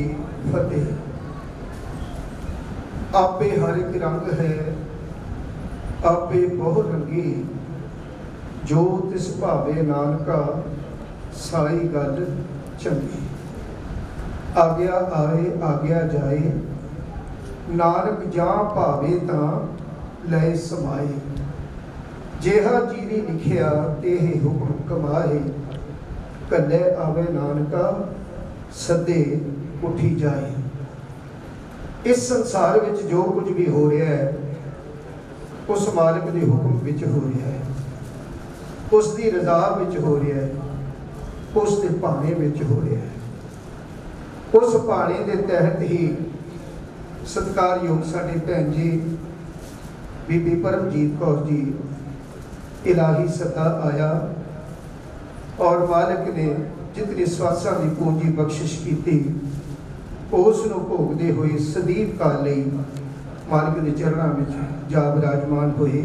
फतेह। आपे हर एक रंग है आपे बहु रंगी जो तिस भावे नानका साई गल चंगी। आज्ञा आए आज्ञा जाए नानक जां भावे तां लै समाए। जेहा जीवी लिखिया तेहे हुक्म कमाए कल्ले आवे नानका सदे उठी जाए। इस संसार विच जो कुछ भी हो रहा है उस मालिक के हुक्म विच हो रहा है, उसकी रजा विच हो रहा है, उसके भाणे विच हो रहा है। उस भाणे के तहत ही सत्कारयोग साडी भैन जी बीबी परमजीत कौर जी इलाही सदा आया और मालिक ने जितनी स्वासा की पूंजी बख्शिश की उसनों भोगते हुए सदीप काल लई मालिक के चरणों में जा विराजमान हुए।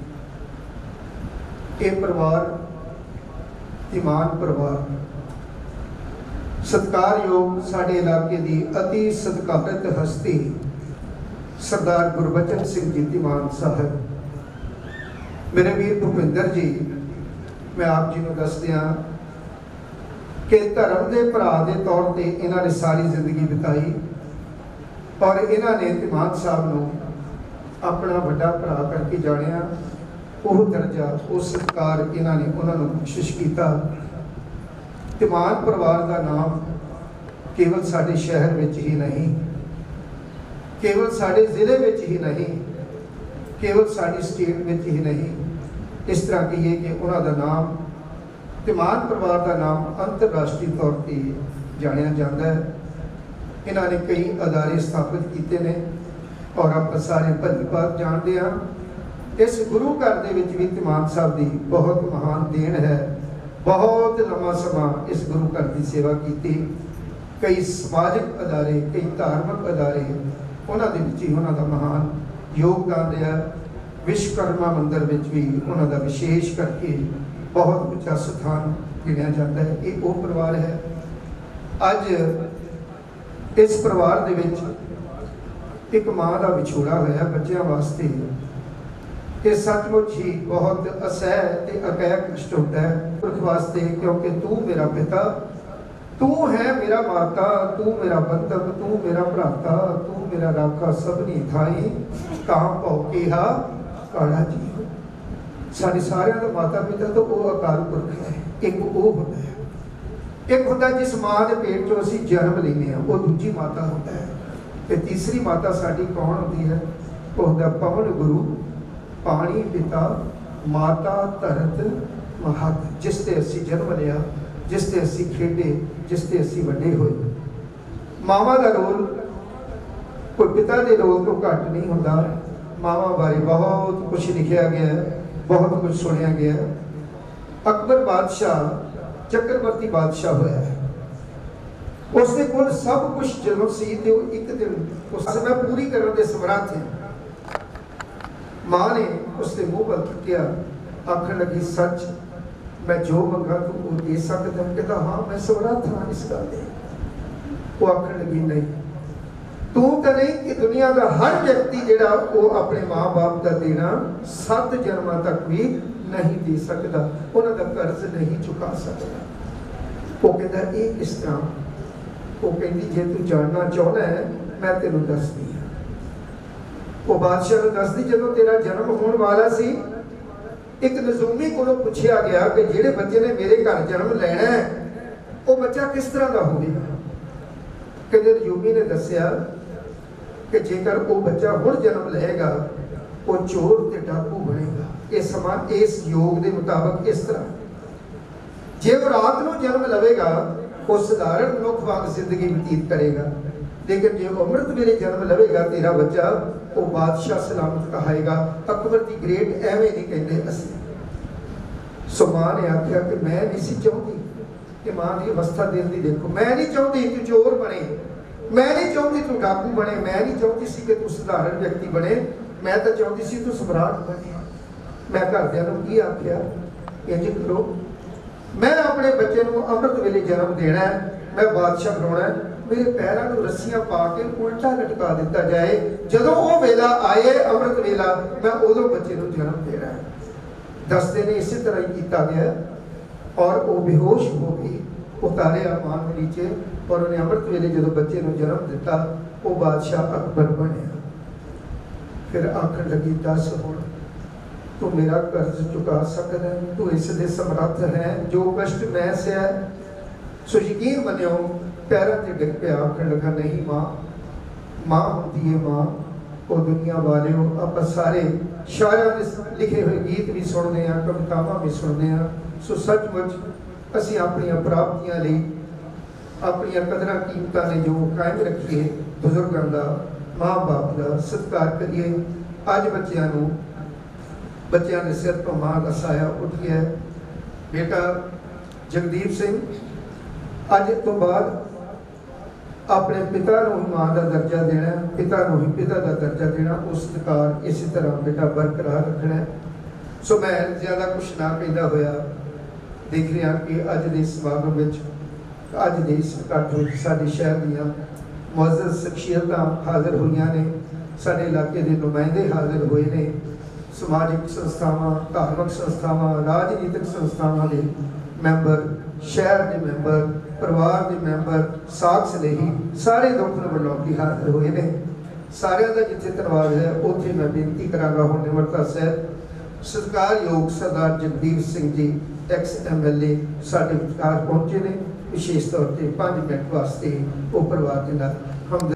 ये परिवार ईमान परिवार सत्कारयोग साडे इलाके की अति सत्कारित हस्ती सरदार गुरबचन सिंह जी मान साहब मेरे वीर भूपिंदर जी मैं आप जी को दस दिया कि धर्म के भरा के तौर पर इन्होंने सारी जिंदगी बिताई और इन्होंने तिमान साहब को अपना बड़ा भरा करके जानिया। वह दर्जा वो सत्कार इन्होंने उन्होंने बख्शिश किया। तिमान परिवार का नाम केवल साडे शहर में ही नहीं, केवल साडे जिले में ही नहीं, केवल साडी स्टेट में ही नहीं, इस तरह कहिए कि उन्होंने नाम तिमान परिवार का नाम अंतरराष्ट्रीय तौर पर जानिया जाता है। इन्होंने कई अदारे स्थापित किए हैं और आप सारे भली भात जानते हैं। इस गुरु घर के विच भी तिमान साहब की बहुत महान देन है। बहुत लंबा समा इस गुरु घर की सेवा की, कई समाजिक अदारे कई धार्मिक अदारे उन्होंने उन्होंने महान योगदान रहा। विश्वकर्मा मंदिर में भी उन्होंने विशेष करके बहुत ऊंचा स्थान गिनिया जाता है। ये वो परिवार है। अज इस परिवार दे विच एक माँ का विछोड़ा होया बच्चों वास्ते, ये सचमुच ही बहुत असह ते अकह कष्ट होता है पुरख वास्ते, क्योंकि तू मेरा पिता, तू है मेरा माता, तू मेरा बंधक, तू मेरा भ्राता, तू मेरा राखा सबनी थाई कहाँ पौकेहा काला जी। साढ़े सारे का माता पिता तो वो अकाल पुरख है। एक वो होता है, एक होता जिस माँ के पेट चो असी जन्म लेने वो दूजी माता होता है। ते तीसरी माता साड़ी कौन होती है? वो होता पवन गुरु पानी पिता माता धरत महत, जिसते असी जन्म लिया, जिसते असी खेडे, जिसते असी वड्डे होए। मावा का रोल कोई पिता के रोल तो घट नहीं होता। मावा बारे बहुत कुछ लिखा गया, बहुत कुछ सुनिया गया। अकबर बादशाह चक्रवर्ती बादशाह होया है, उसके कोल सब कुछ जन्म सी ते एक दिन उस समय पूरी करने के समर्थ है। मां ने उसके मुंह पर तकिया, आखन लगी सच मैं जो मंगा तू वो दे सकता है? कहता हाँ मैं समर्थ हाँ इस गल दे। वो आखन लगी नहीं, तू तो नहीं कि दुनिया का हर व्यक्ति जिहड़ा वो अपने माँ बाप का देना 7 जन्मां तक भी नहीं दे सकता, उन्हों का कर्ज नहीं चुका सकता। वो कहता ये किस तरह? वो कहती जे तू जानना चाहना है मैं तेनों दसदी हाँ। वो बादशाह को दसदी जदों तेरा जन्म होने वाला सी, एक नजूमी को पूछा गया कि जेड़े बच्चे ने मेरे घर जन्म लेना है वो बच्चा किस तरह का होगा। कहते नजूमी ने दसिया कि जेकर वो बच्चा हुण जन्म लेगा वो चोर ते डाकू बनेगा। ये समा इस योग के मुताबिक इस तरह, जे वो रात को जन्म लवेगा वो साधारण मनुख वांग जिंदगी व्यतीत करेगा, लेकिन जो अमृत वेले जन्म लवेगा तेरा बच्चा वो बादशाह सलामत कहाएगा। अकबर की ग्रेट एवं नहीं कहते असी। सो मां ने आख्या कि मैं नहीं चाहती कि मां की अवस्था दिल की देखो, मैं नहीं चाहती तू चोर बने, मैं नहीं चाहती तू डाकू बने, मैं नहीं चाहती सी कि तू साधारण व्यक्ति बने, मैं तो चाहती सी तू सम्राट बने। मैं घरदियां नूं की आख्या इंज करो, मैं अपने बच्चे को अमृत वेले जन्म देना है, मैं बादशाह बनाना है, मेरे पैरों को रस्सियां पा के उल्टा लटका दिता जाए, जदों वो वेला आए अमृत वेला मैं उदों बच्चे को जन्म देना है। दसते ने इसी तरह ही किया गया और वो बेहोश हो गई, उतारे आमान के नीचे और उन्हें अमृत वेले जो बच्चे को जन्म दिता वो बादशाह अकबर बनया। फिर आखन लगी दस हुण तू मेरा कर्ज चुका सकता है, तू इसलिए समर्थ है, जो कष्ट मैं सह। सो यकीन मनियो पैरों से डिग पिया, आखन लगा नहीं माँ, माँ होती है माँ। वो दुनिया वाले आप सारे शायरों में लिखे हुए गीत भी सुनते हैं, कवितावां भी सुनते हैं। सो सचमुच असी अपन प्राप्तियां लई अपन कदर कीमतां ने जो कायम रखिए, बुजुर्गों का माँ बाप का सत्कार करिए। अज बच्चों के सिर तो माँ का साया उठ गया। बेटा जगदीप सिंह अज तो बाद अपने पिता को ही माँ का दर्जा देना, पिता को ही पिता का दर्जा देना, उस सत्कार इसी तरह बेटा बरकरार रखना है। सो मैं ज़्यादा कुछ ना कहता होया देख रहा कि अज के समागम में अज के इस इकट्ठ में साडे शहर दीयां मुअज़्ज़ज़ शख्सियतां हाज़र हुई ने, साडे इलाके के नुमाइंदे हाज़र हुए ने, समाजिक संस्थावां, धार्मिक संस्थावां, राजनीतिक संस्थावां के मैंबर, शहर के मैंबर, परिवार के मैंबर, साख सनेही सारे दुख निवड़ौती हाज़र हुए ने। सारिਆਂ ਦਾ जिथे धन्यवाद है उत्थे मैं बेनती करांगा हुण निमरता सहित सत्कारयोग सरदार जगदीप सिंह जी एक्स MLA साडे विचार पहुंचे ने, विशेष तौर पर 5 मिनट वास्ते वो परिवार के नाल हम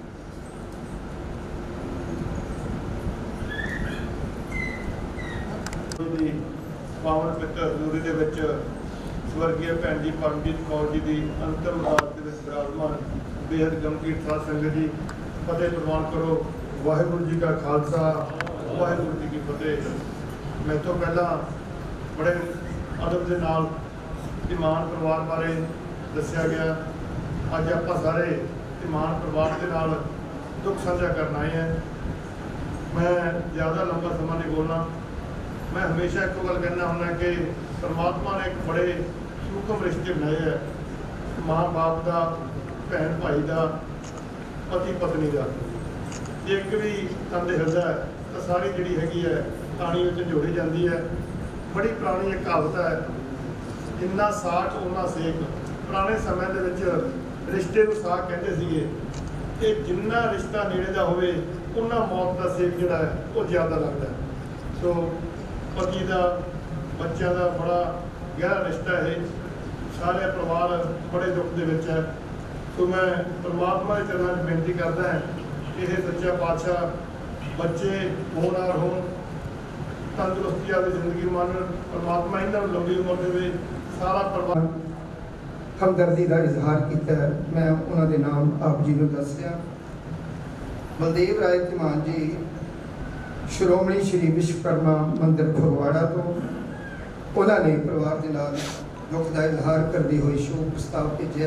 पावन पितर हजूरी दे विच स्वर्गीय भैन जी परमजीत कौर जी की अंतिम अरदास के विराजमान बेहद गमगीन साध संगत जी फतेह प्रवान करो। वाहिगुरू जी का खालसा, वाहिगुरू जी की फतेह। मैं तो पहला बड़े अदब के नाल ईमान परिवार बारे दसिया गया। अज आप सारे ईमान परिवार के नाल दुख साझा करना आए हैं। मैं ज़्यादा लंबा समा नहीं बोलना। मैं हमेशा एक गल कहना होना कि परमात्मा ने एक बड़े सूखम रिश्ते बनाए है, माँ बाप का, भैन भाई का, पति पत्नी का। एक भी तन दे हिलदा है तो सारी जी हैगी है कहानी में जोड़ी जाती है। बड़ी पुरानी एक कहावत है, जिन्ना साठ उन्ना सेक। पुराने समय के विच रिश्ते को साख कहते सीगे कि जिन्ना रिश्ता नेड़े का होवे उन्ना मौत का सेक जिहड़ा है वो ज़्यादा लगता है। सो पति का बच्चों का बड़ा गहरा रिश्ता है, सारे परिवार बड़े दुख के विच है। तो मैं परमात्मा के चरणों में बेनती करता है कि यह सच्चा पातशाह बच्चे होनहार हो, तंदुरुस्ती वाली जिंदगी मान, परमात्मा इन्होंने लंबी उम्र दे, सारा परिवार हमदर्दी का इजहार किया। मैं उन्होंने नाम आप जी को दसिया। बलदेव राय धीमान जी श्रोमणी श्री विश्वकर्मा मंदिर फगवाड़ा तो उन्होंने परिवार के नाल दुख का इजहार करते हुए शोक प्रस्ताव भेजा।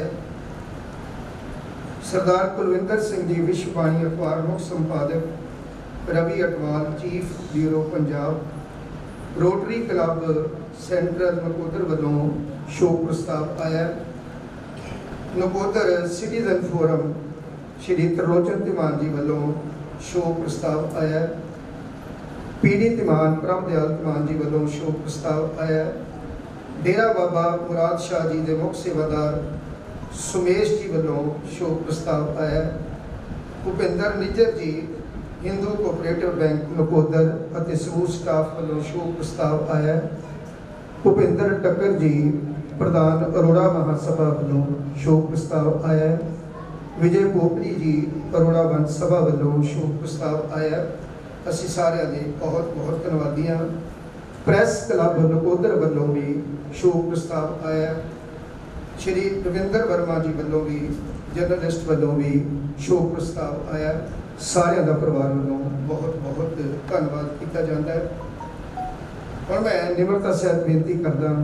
सरदार कुलविंदर सिंह जी विश्ववाणी अखबार मुख संपादक, Ravi Atwal chief bureau Punjab, rotary club central Nakodar वालों शोक प्रस्ताव आया। नकोदर सिटीजन फोरम ਸ਼੍ਰੀ ਤਰਲੋਚਨ ਧੀਮਾਨ ਜੀ ਵੱਲੋਂ ਸ਼ੋਕ ਪ੍ਰਸਤਾਵ ਆਇਆ ਹੈ। ਪੀੜੀ ਧੀਮਾਨ ਪ੍ਰਭਦਿਆਲ ਧੀਮਾਨ ਜੀ ਵੱਲੋਂ ਸ਼ੋਕ ਪ੍ਰਸਤਾਵ ਆਇਆ ਹੈ। ਡੇਰਾ ਬਾਬਾ ਮੁਰਾਦ ਸ਼ਾਹ ਜੀ ਦੇ ਮੁੱਖ ਸੇਵਾਦਾਰ ਸੁਮੇਸ਼ ਜੀ ਵੱਲੋਂ ਸ਼ੋਕ ਪ੍ਰਸਤਾਵ ਆਇਆ ਹੈ। ਭੁਪਿੰਦਰ ਨਿੱਜਰ ਜੀ ਹਿੰਦੂ ਕੋਆਪਰੇਟਿਵ ਬੈਂਕ ਨਕੋਦਰ ਅਤੇ ਸਮੂਹ ਸਟਾਫ ਵੱਲੋਂ ਸ਼ੋਕ ਪ੍ਰਸਤਾਵ ਆਇਆ ਹੈ। ਭੁਪਿੰਦਰ ਟੱਕਰ ਜੀ ਪ੍ਰਧਾਨ ਅਰੋੜਾ ਮਹਾਸਭਾ ਵੱਲੋਂ ਸ਼ੋਕ ਪ੍ਰਸਤਾਵ ਆਇਆ ਹੈ। ਵਿਜੇ ਪੋਪਲੀ ਜੀ ਅਰੋੜਾ ਵੰਸ਼ ਸਭਾ ਵੱਲੋਂ ਸ਼ੋਕ ਪ੍ਰਸਤਾਵ ਆਇਆ ਹੈ। ਅਸੀਂ ਸਾਰਿਆਂ ਦੇ ਬਹੁਤ ਬਹੁਤ ਧੰਨਵਾਦੀ ਹਾਂ। ਪ੍ਰੈਸ ਕਲੱਬ ਨਕੋਦਰ ਵੱਲੋਂ ਵੀ ਸ਼ੋਕ ਪ੍ਰਸਤਾਵ ਆਇਆ ਹੈ। ਸ਼੍ਰੀ ਰਵਿੰਦਰ ਵਰਮਾ ਜੀ ਵੱਲੋਂ ਵੀ, ਜਰਨਲਿਸਟ ਵੱਲੋਂ ਵੀ ਸ਼ੋਕ ਪ੍ਰਸਤਾਵ ਆਇਆ। ਸਾਰਿਆਂ ਦਾ ਪਰਿਵਾਰ ਵੱਲੋਂ ਬਹੁਤ ਬਹੁਤ ਧੰਨਵਾਦ ਕੀਤਾ ਜਾਂਦਾ ਹੈ। ਹੁਣ ਮੈਂ ਨਿਮਰਤਾ ਸਹਿਤ ਬੇਨਤੀ ਕਰਦਾ,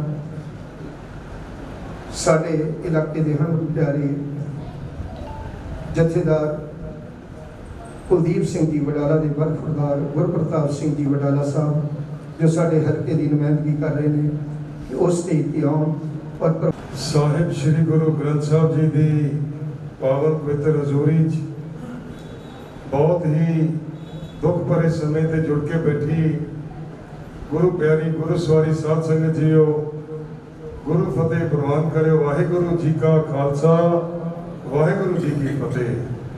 ਸਾਡੇ ਇਲਾਕੇ ਦੇ ਹਨ ਪਿਆਰੇ ਜਥੇਦਾਰ ਕੁਲਦੀਪ ਸਿੰਘ ਜੀ ਵਡਾਲਾ ਦੇ ਵਰਖੜਦਾਰ ਗੁਰਪ੍ਰਤਾਪ ਸਿੰਘ ਜੀ ਵਡਾਲਾ ਸਾਹਿਬ, ਜੋ ਸਾਡੇ ਹਲਕੇ ਦੀ ਨੁਮਾਇੰਦਗੀ ਕਰ ਰਹੇ ਨੇ, ਕਿ ਉਸ ਸਟੇਜ ਤੇ ਆਉਣ ਔਰ ਸਾਹਿਬ ਸ੍ਰੀ ਗੁਰੂ ਗ੍ਰੰਥ ਸਾਹਿਬ ਜੀ ਦੀ ਪਾਵਨ ਪਵਿੱਤਰ ਹਜ਼ੂਰੀ 'ਚ ਬਹੁਤ ਹੀ ਦੁੱਖ ਭਰੇ ਸਮੇਂ ਤੇ ਜੁੜ ਕੇ ਬੈਠੀ ਗੁਰੂ ਪਿਆਰੀ ਗੁਰੂ ਸਵਾਰੀ ਸਾਧ ਸੰਗਤ ਜੀਓ, ਗੁਰੂ ਫਤਿਹ ਪ੍ਰਵਾਨ ਕਰਿਓ। ਵਾਹਿਗੁਰੂ ਜੀ ਕਾ ਖਾਲਸਾ, ਵਾਹਿਗੁਰੂ ਜੀ ਕੀ ਫਤਿਹ।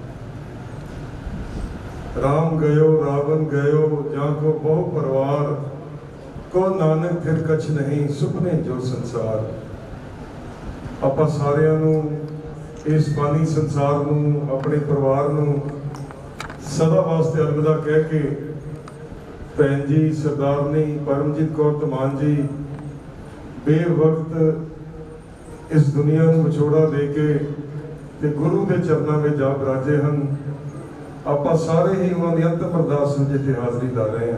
ਰਾਮ ਗਇਓ ਰਾਵਣ ਗਇਓ, ਜਾਂ ਕੋ ਬਹੁ ਪਰਿਵਾਰ, ਕੋ ਨਾਨਕ ਫਿਰ ਕਛ ਨਹੀਂ, ਸੁਪਨੇ ਜੋ ਸੰਸਾਰ। ਆਪਾਂ ਸਾਰਿਆਂ ਨੂੰ ਇਸ ਪਾਣੀ ਸੰਸਾਰ ਨੂੰ, ਆਪਣੇ ਪਰਿਵਾਰ ਨੂੰ ਸਦਾ ਵਾਸਤੇ ਅਲਵਿਦਾ ਕਹਿ ਕੇ ਭੈਣ ਜੀ ਸਰਦਾਰਨੀ ਪਰਮਜੀਤ ਕੌਰ ਧਮਾਨ ਜੀ ਬੇਵਕਤ ਇਸ ਦੁਨੀਆ ਨੂੰ ਵਿਛੋੜਾ ਦੇ ਕੇ ਤੇ ਗੁਰੂ ਦੇ ਚਰਨਾਂ ਵਿੱਚ ਜਾ ਬਰਾਜੇ ਹਨ। ਆਪਾਂ ਸਾਰੇ ਹੀ ਉਹਨਾਂ ਦੀ ਅੰਤਿਮ ਅਰਦਾਸ ਵਿੱਚ ਇੱਥੇ ਹਾਜ਼ਰੀ ਲਾ ਰਹੇ ਹਾਂ।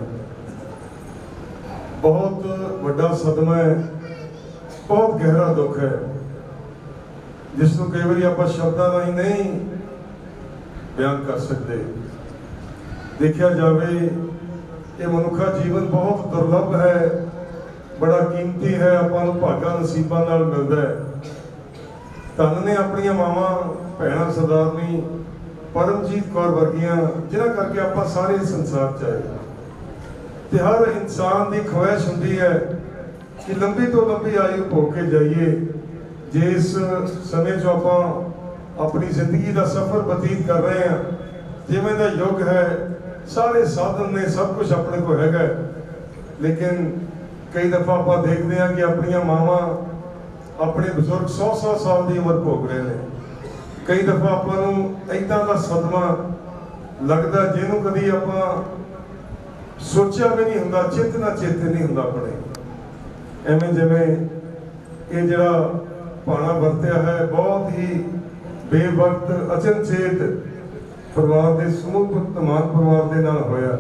ਬਹੁਤ ਵੱਡਾ ਸਦਮਾ ਹੈ, ਬਹੁਤ ਗਹਿਰਾ ਦੁੱਖ ਹੈ, ਜਿਸ ਨੂੰ ਕਈ ਵਾਰੀ ਆਪਾਂ ਸ਼ਬਦਾਂ ਰਾਹੀਂ ਨਹੀਂ ਬਿਆਨ ਕਰ ਸਕਦੇ। ਦੇਖਿਆ ਜਾਵੇ ਇਹ ਮਨੁੱਖਾ ਜੀਵਨ ਬਹੁਤ ਦੁਰਲੱਭ ਹੈ, ਬੜਾ ਕੀਮਤੀ ਹੈ, ਆਪਾਂ ਨੂੰ ਭਾਗਾਂ ਨਸੀਬਾਂ ਨਾਲ ਮਿਲਦਾ ਹੈ। ਧੰਨ ਨੇ ਆਪਣੀਆਂ ਮਾਵਾਂ ਭੈਣਾਂ ਸਰਦਾਰਨੀ ਪਰਮਜੀਤ ਕੌਰ ਵਰਗੀਆਂ, ਜਿਨ੍ਹਾਂ ਕਰਕੇ ਆਪਾਂ ਸਾਰੇ ਸੰਸਾਰ 'ਚ ਆਏ। ਤੇ ਹਰ ਇਨਸਾਨ ਦੀ ਖਵਾਇਸ਼ ਹੁੰਦੀ ਹੈ ਕਿ ਲੰਬੀ ਤੋਂ ਲੰਬੀ ਆਯੂ ਭੋਗ ਕੇ ਜਾਈਏ। ਜਿਸ ਸਮੇਂ 'ਚ ਆਪਾਂ ਆਪਣੀ ਜ਼ਿੰਦਗੀ ਦਾ ਸਫ਼ਰ ਬਤੀਤ ਕਰ ਰਹੇ ਹਾਂ, ਜਿਵੇਂ ਦਾ ਯੁੱਗ ਹੈ, ਸਾਰੇ ਸਾਧਨ ਨੇ, ਸਭ ਕੁਝ ਆਪਣੇ ਕੋਲ ਹੈਗਾ, ਲੇਕਿਨ ਕਈ ਦਫਾ ਆਪਾਂ ਦੇਖਦੇ ਹਾਂ ਕਿ ਆਪਣੀਆਂ ਮਾਵਾਂ ਆਪਣੇ ਬਜ਼ੁਰਗ 100 ਸਾਲ ਦੀ ਉਮਰ ਭੋਗ ਰਹੇ ਨੇ। ਕਈ ਦਫਾ ਆਪਾਂ ਨੂੰ ਏਦਾਂ ਦਾ ਸਦਮਾ ਲੱਗਦਾ ਜਿਹਨੂੰ ਕਦੀ ਆਪਾਂ ਸੋਚਿਆ ਵੀ ਨਹੀਂ ਹੁੰਦਾ, ਚੇਤਨਾ ਚੇਤੇ ਨਹੀਂ ਹੁੰਦਾ ਆਪਣੇ। ਐਵੇਂ ਜਿਵੇਂ ਇਹ ਜਿਹੜਾ ਭਾਣਾ ਵਰਤਿਆ ਹੈ, ਬਹੁਤ ਹੀ ਬੇਵਕਤ ਅਚਨਚੇਤ ਪਰਿਵਾਰ ਦੇ ਸਮੂਹ ਧਮਾਨ ਪਰਿਵਾਰ ਦੇ ਨਾਲ ਹੋਇਆ।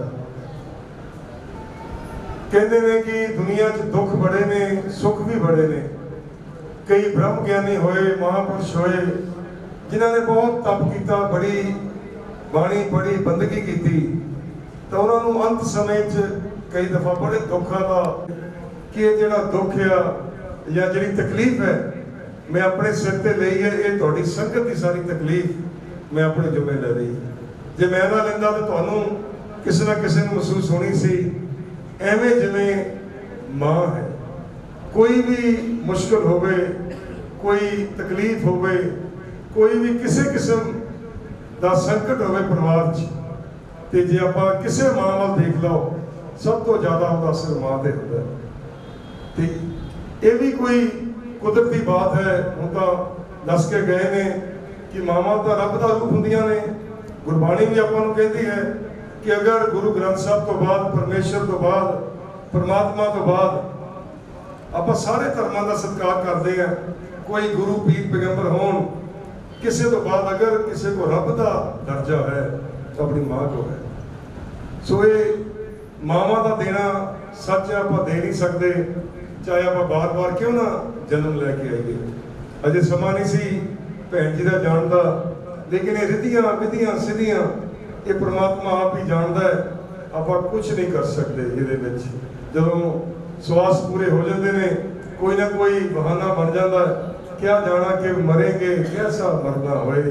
ਕਹਿੰਦੇ ਨੇ ਕਿ ਦੁਨੀਆ 'ਚ ਦੁੱਖ ਬੜੇ ਨੇ, ਸੁੱਖ ਵੀ ਬੜੇ ਨੇ। ਕਈ ਬ੍ਰਹਮ ਗਿਆਨੀ ਹੋਏ, ਮਹਾਪੁਰਸ਼ ਹੋਏ, ਜਿਨ੍ਹਾਂ ਨੇ ਬਹੁਤ ਤਪ ਕੀਤਾ, ਬੜੀ ਬਾਣੀ ਪੜ੍ਹੀ, ਬੰਦਗੀ ਕੀਤੀ, ਤਾਂ ਉਹਨਾਂ ਨੂੰ ਅੰਤ ਸਮੇਂ 'ਚ ਕਈ ਦਫਾ ਬੜੇ ਦੁੱਖਾਂ ਦਾ ਕਿ ਇਹ ਜਿਹੜਾ ਦੁੱਖ ਆ ਜਾਂ ਜਿਹੜੀ ਤਕਲੀਫ ਹੈ ਮੈਂ ਆਪਣੇ ਸਿਰ ਤੇ ਲਈ ਹੈ, ਇਹ ਤੁਹਾਡੀ ਸੰਗਤ ਦੀ ਸਾਰੀ ਤਕਲੀਫ ਮੈਂ ਆਪਣੇ ਜ਼ਿੰਮੇ ਲੈ ਲਈ। ਜੇ ਮੈਂ ਨਾ ਲੈਂਦਾ ਤਾਂ ਤੁਹਾਨੂੰ ਕਿਸੇ ਨਾ ਕਿਸੇ ਨੂੰ ਮਹਿਸੂਸ ਹੋਣੀ ਸੀ। ਐਵੇਂ ਜਿਵੇਂ ਮਾਂ ਹੈ, ਕੋਈ ਵੀ ਮੁਸ਼ਕਲ ਹੋਵੇ, ਕੋਈ ਤਕਲੀਫ ਹੋਵੇ, ਕੋਈ ਵੀ ਕਿਸੇ ਕਿਸਮ ਦਾ ਸੰਕਟ ਹੋਵੇ ਪਰਿਵਾਰ 'ਚ, ਤੇ ਜੇ ਆਪਾਂ ਕਿਸੇ ਮਾਂ ਵੱਲ ਦੇਖ ਲਓ, ਸਭ ਤੋਂ ਜ਼ਿਆਦਾ ਉਹਦਾ ਅਸਰ ਮਾਂ ਤੇ ਹੁੰਦਾ। ਤੇ ਇਹ ਵੀ ਕੋਈ ਕੁਦਰਤੀ ਬਾਤ ਹੈ। ਹੁਣ ਤਾਂ ਦੱਸ ਕੇ ਗਏ ਨੇ ਕਿ ਮਾਵਾਂ ਤਾਂ ਰੱਬ ਦਾ ਰੂਪ ਹੁੰਦੀਆਂ ਨੇ। ਗੁਰਬਾਣੀ ਵੀ ਆਪਾਂ ਨੂੰ ਕਹਿੰਦੀ ਹੈ ਕਿ ਅਗਰ ਗੁਰੂ ਗ੍ਰੰਥ ਸਾਹਿਬ ਤੋਂ ਬਾਅਦ, ਪਰਮੇਸ਼ਰ ਤੋਂ ਬਾਅਦ, ਪਰਮਾਤਮਾ ਤੋਂ ਬਾਅਦ ਆਪਾਂ ਸਾਰੇ ਧਰਮਾਂ ਦਾ ਸਤਿਕਾਰ ਕਰਦੇ ਹਾਂ, ਕੋਈ ਗੁਰੂ ਪੀਰ ਪੈਗੰਬਰ ਹੋਣ, ਕਿਸੇ ਤੋਂ ਬਾਅਦ ਅਗਰ ਕਿਸੇ ਕੋ ਰੱਬ ਦਾ ਦਰਜਾ ਹੈ ਤਾਂ ਆਪਣੀ ਮਾਂ ਕੋ ਹੈ। ਸੋ ਇਹ ਮਾਵਾਂ ਦਾ ਦੇਣਾ ਸੱਚ ਆਪਾਂ ਦੇ ਨਹੀਂ ਸਕਦੇ, ਚਾਹੇ ਆਪਾਂ ਬਾਰ-ਬਾਰ ਕਿਉਂ ਨਾ ਜਨਮ ਲੈ ਕੇ ਆਈਏ। ਅਜੇ ਸਮਾਂ ਨਹੀਂ ਸੀ ਭੈਣ ਜੀ ਦਾ ਜਾਣ ਦਾ, ਲੇਕਿਨ ਇਹ ਰਿਧੀਆਂ ਵਿਧੀਆਂ ਸਿੱਧੀਆਂ ਇਹ ਪ੍ਰਮਾਤਮਾ ਆਪ ਹੀ ਜਾਣਦਾ ਹੈ। ਆਪਾਂ ਕੁਝ ਨਹੀਂ ਕਰ ਸਕਦੇ ਇਹਦੇ ਵਿੱਚ। ਜਦੋਂ ਸਵਾਸ ਪੂਰੇ ਹੋ ਜਾਂਦੇ ਨੇ, ਕੋਈ ਨਾ ਕੋਈ ਬਹਾਨਾ ਬਣ ਜਾਂਦਾ ਹੈ। ਕਿਆ ਜਾਣਾ ਕਿ ਮਰੇਂਗੇ, ਕੈਸਾ ਮਰਨਾ ਹੋਏ,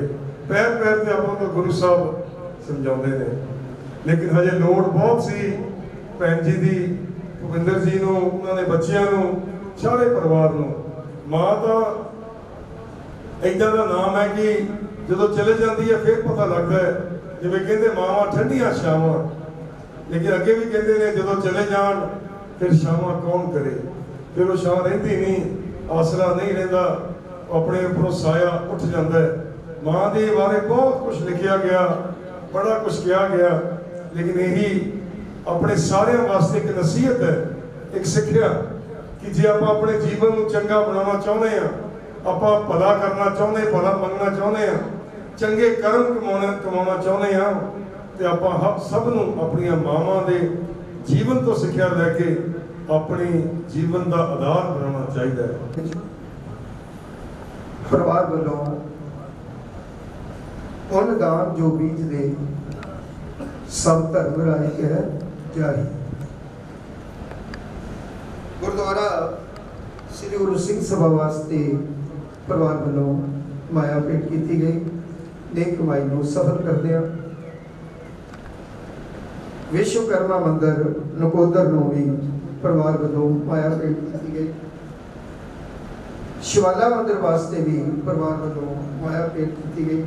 ਪੈਰ ਪੈਰ ਤੇ ਆਪਾਂ ਨੂੰ ਗੁਰੂ ਸਾਹਿਬ ਸਮਝਾਉਂਦੇ ਨੇ। ਲੇਕਿਨ ਹਜੇ ਲੋੜ ਬਹੁਤ ਸੀ ਭੈਣ ਜੀ ਦੀ, ਭੁਪਿੰਦਰ ਜੀ ਨੂੰ, ਉਹਨਾਂ ਦੇ ਬੱਚਿਆਂ ਨੂੰ, ਸਾਰੇ ਪਰਿਵਾਰ ਨੂੰ। ਮਾਂ ਤਾਂ ਏਦਾਂ ਦਾ ਨਾਮ ਹੈ ਕਿ ਜਦੋਂ ਚਲੇ ਜਾਂਦੀ ਹੈ ਫਿਰ ਪਤਾ ਲੱਗਦਾ ਹੈ। ਜਿਵੇਂ ਕਹਿੰਦੇ ਮਾਵਾਂ ਠੰਡੀਆਂ ਛਾਵਾਂ, ਲੇਕਿਨ ਅੱਗੇ ਵੀ ਕਹਿੰਦੇ ਨੇ ਜਦੋਂ ਚਲੇ ਜਾਣ ਫਿਰ ਛਾਵਾਂ ਕੌਣ ਕਰੇ। ਫਿਰ ਉਹ ਛਾਂ ਰਹਿੰਦੀ ਨਹੀਂ, ਆਸਰਾ ਨਹੀਂ ਰਹਿੰਦਾ, ਆਪਣੇ ਉੱਪਰੋਂ ਸਾਇਆ ਉੱਠ ਜਾਂਦਾ ਹੈ। ਮਾਂ ਦੇ ਬਾਰੇ ਬਹੁਤ ਕੁਝ ਲਿਖਿਆ ਗਿਆ, ਬੜਾ ਕੁਝ ਕਿਹਾ ਗਿਆ, ਲੇਕਿਨ ਇਹੀ ਆਪਣੇ ਸਾਰਿਆਂ ਵਾਸਤੇ ਇੱਕ ਨਸੀਹਤ ਹੈ, ਇੱਕ ਸਿੱਖਿਆ ਕਿ ਜੇ ਆਪਾਂ ਆਪਣੇ ਜੀਵਨ ਨੂੰ ਚੰਗਾ ਬਣਾਉਣਾ ਚਾਹੁੰਦੇ ਹਾਂ, ਆਪਾਂ ਭਲਾ ਕਰਨਾ ਚਾਹੁੰਦੇ, ਭਲਾ ਮੰਗਣਾ ਚਾਹੁੰਦੇ ਹਾਂ, ਚੰਗੇ ਕਰਮ ਕਮਾਉਣਾ ਚਾਹੁੰਦੇ ਹਾਂ, ਤੇ ਆਪਾਂ ਸਭ ਨੂੰ ਆਪਣੀਆਂ ਮਾਵਾਂ ਦੇ ਜੀਵਨ ਤੋਂ ਸਿੱਖਿਆ ਲੈ ਕੇ ਆਪਣੀ ਜੀਵਨ ਦਾ ਆਧਾਰ ਬਣਾਉਣਾ ਚਾਹੀਦਾ ਹੈ। ਪਰਿਵਾਰ ਵੱਲੋਂ ਉਹਨ ਦਾਨ ਜੋ ਬੀਜ ਦੇ ਸਭ ਧਰਮ ਰਾਏ ਹੈ ਜਾਰੀ। ਗੁਰਦੁਆਰਾ ਸ੍ਰੀ ਗੁਰੂ ਸਿੰਘ ਸਭਾ ਵਾਸਤੇ ਪਰਿਵਾਰ ਵੱਲੋਂ ਮਾਇਆ ਭੇਟ ਕੀਤੀ ਗਈ। ਨੇਕ ਕਮਾਈ ਨੂੰ ਸਫਲ ਕਰਦਿਆਂ ਵਿਸ਼ਵਕਰਮਾ ਮੰਦਿਰ ਨਕੋਦਰ ਨੂੰ ਵੀ ਪਰਿਵਾਰ ਵੱਲੋਂ ਮਾਇਆ ਭੇਟ ਕੀਤੀ ਗਈ। शिवाला मंदिर वास्ते भी परिवार वालों माया भेंट की गई।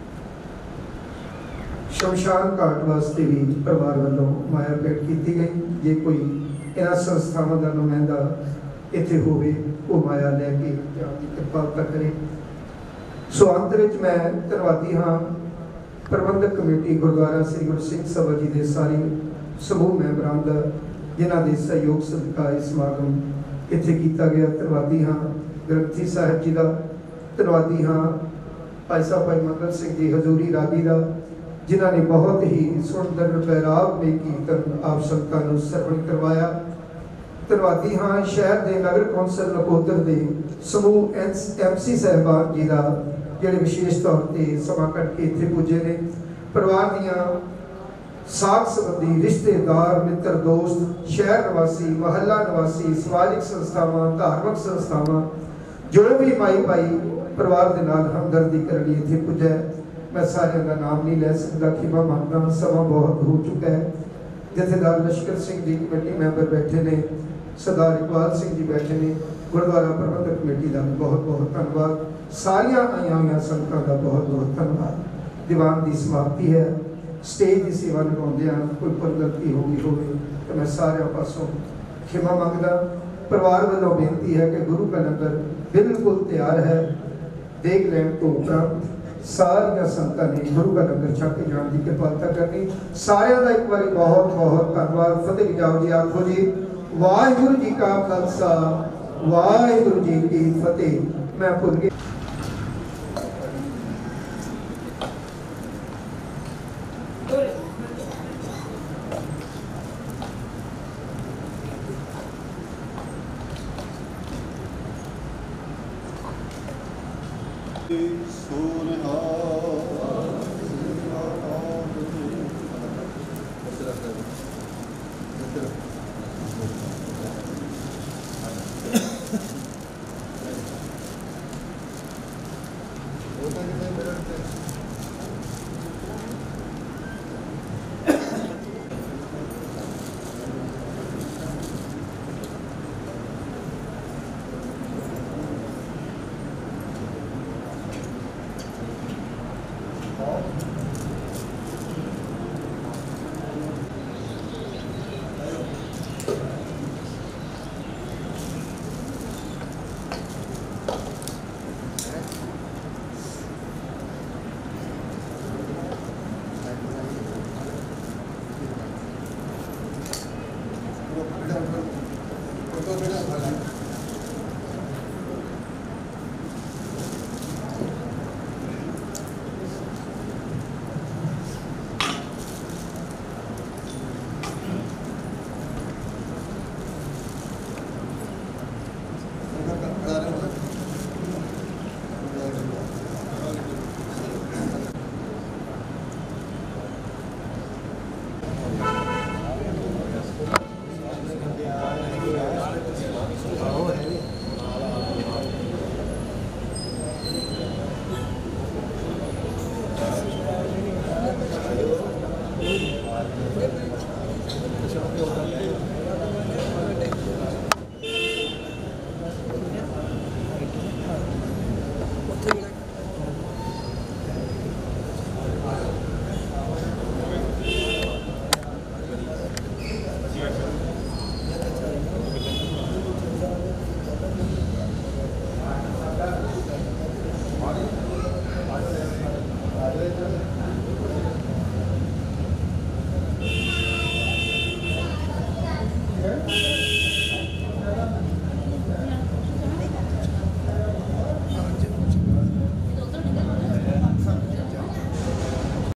शमशान घाट वास्ते भी परिवार वालों माया भेंट की गई। जे कोई इन्हां संस्थावां दा नुमाइंदा इत्थे होवे वो माया लैके जाण दी किरपालता करे। सो अंत विच मैं धन्नवादी हाँ प्रबंधक कमेटी गुरुद्वारा श्री गुरु सिंह सभा जी दे सारे समूह मैंबरां दा जिन्हां दे सहयोग सदका इह समागम इत्थे कीता गया। धन्नवादी हाँ ग्रंथी साहब जी का, धन्नवादी हाँ भाई साहब भाई मंगल सिंह जी हजूरी रागी का, जिन्होंने बहुत ही सुंदर पैराव में कीर्तन आप संगतां नूं सरवण करवाया। धन्नवादी हाँ शहर के नगर कौंसल नकोदर के समूह MC साहबान जी का, जिहड़े विशेष तौर पर समा कट के इत्थे पुजे ने। परिवार दियां साथ संबंधी रिश्तेदार मित्र दोस्त, शहर निवासी, महल्ला निवासी, समाजिक संस्थावां, धार्मिक संस्थावां, जो भी माई भाई परिवार के नाल हमदर्दी करने इत्थे पुजा है। मैं सारे का नाम नहीं लै सकता, खिमा मांगदा, समा बहुत हो चुका है। जथेदार लश्कर सिंह जी कमेटी मैंबर बैठे ने, सरदार इकबाल सिंह जी बैठे ने, गुरुद्वारा प्रबंधक कमेटी का बहुत बहुत धन्यवाद। सारिया आईयां हुई संगतां का बहुत बहुत धन्यवाद। दीवान की समाप्ति है। स्टेज की सेवा निभाउंदियां कोई पर गलती हो गई होवे तो मैं सारे पासों खिमा मंगदा। परिवार वालों बेनती है कि गुरु का लंगर बिल्कुल तैयार है। देख लैन तो उपरंत सारिया संगतां ने गुरु का लंगर छक के जाने की कृपालता करनी। सारिया का एक बार बहुत बहुत धन्यवाद। फतेह जाओ जी, आखो जी वाहिगुरू जी का खालसा वाहिगुरू जी की फतेह। मैं भुल गया है।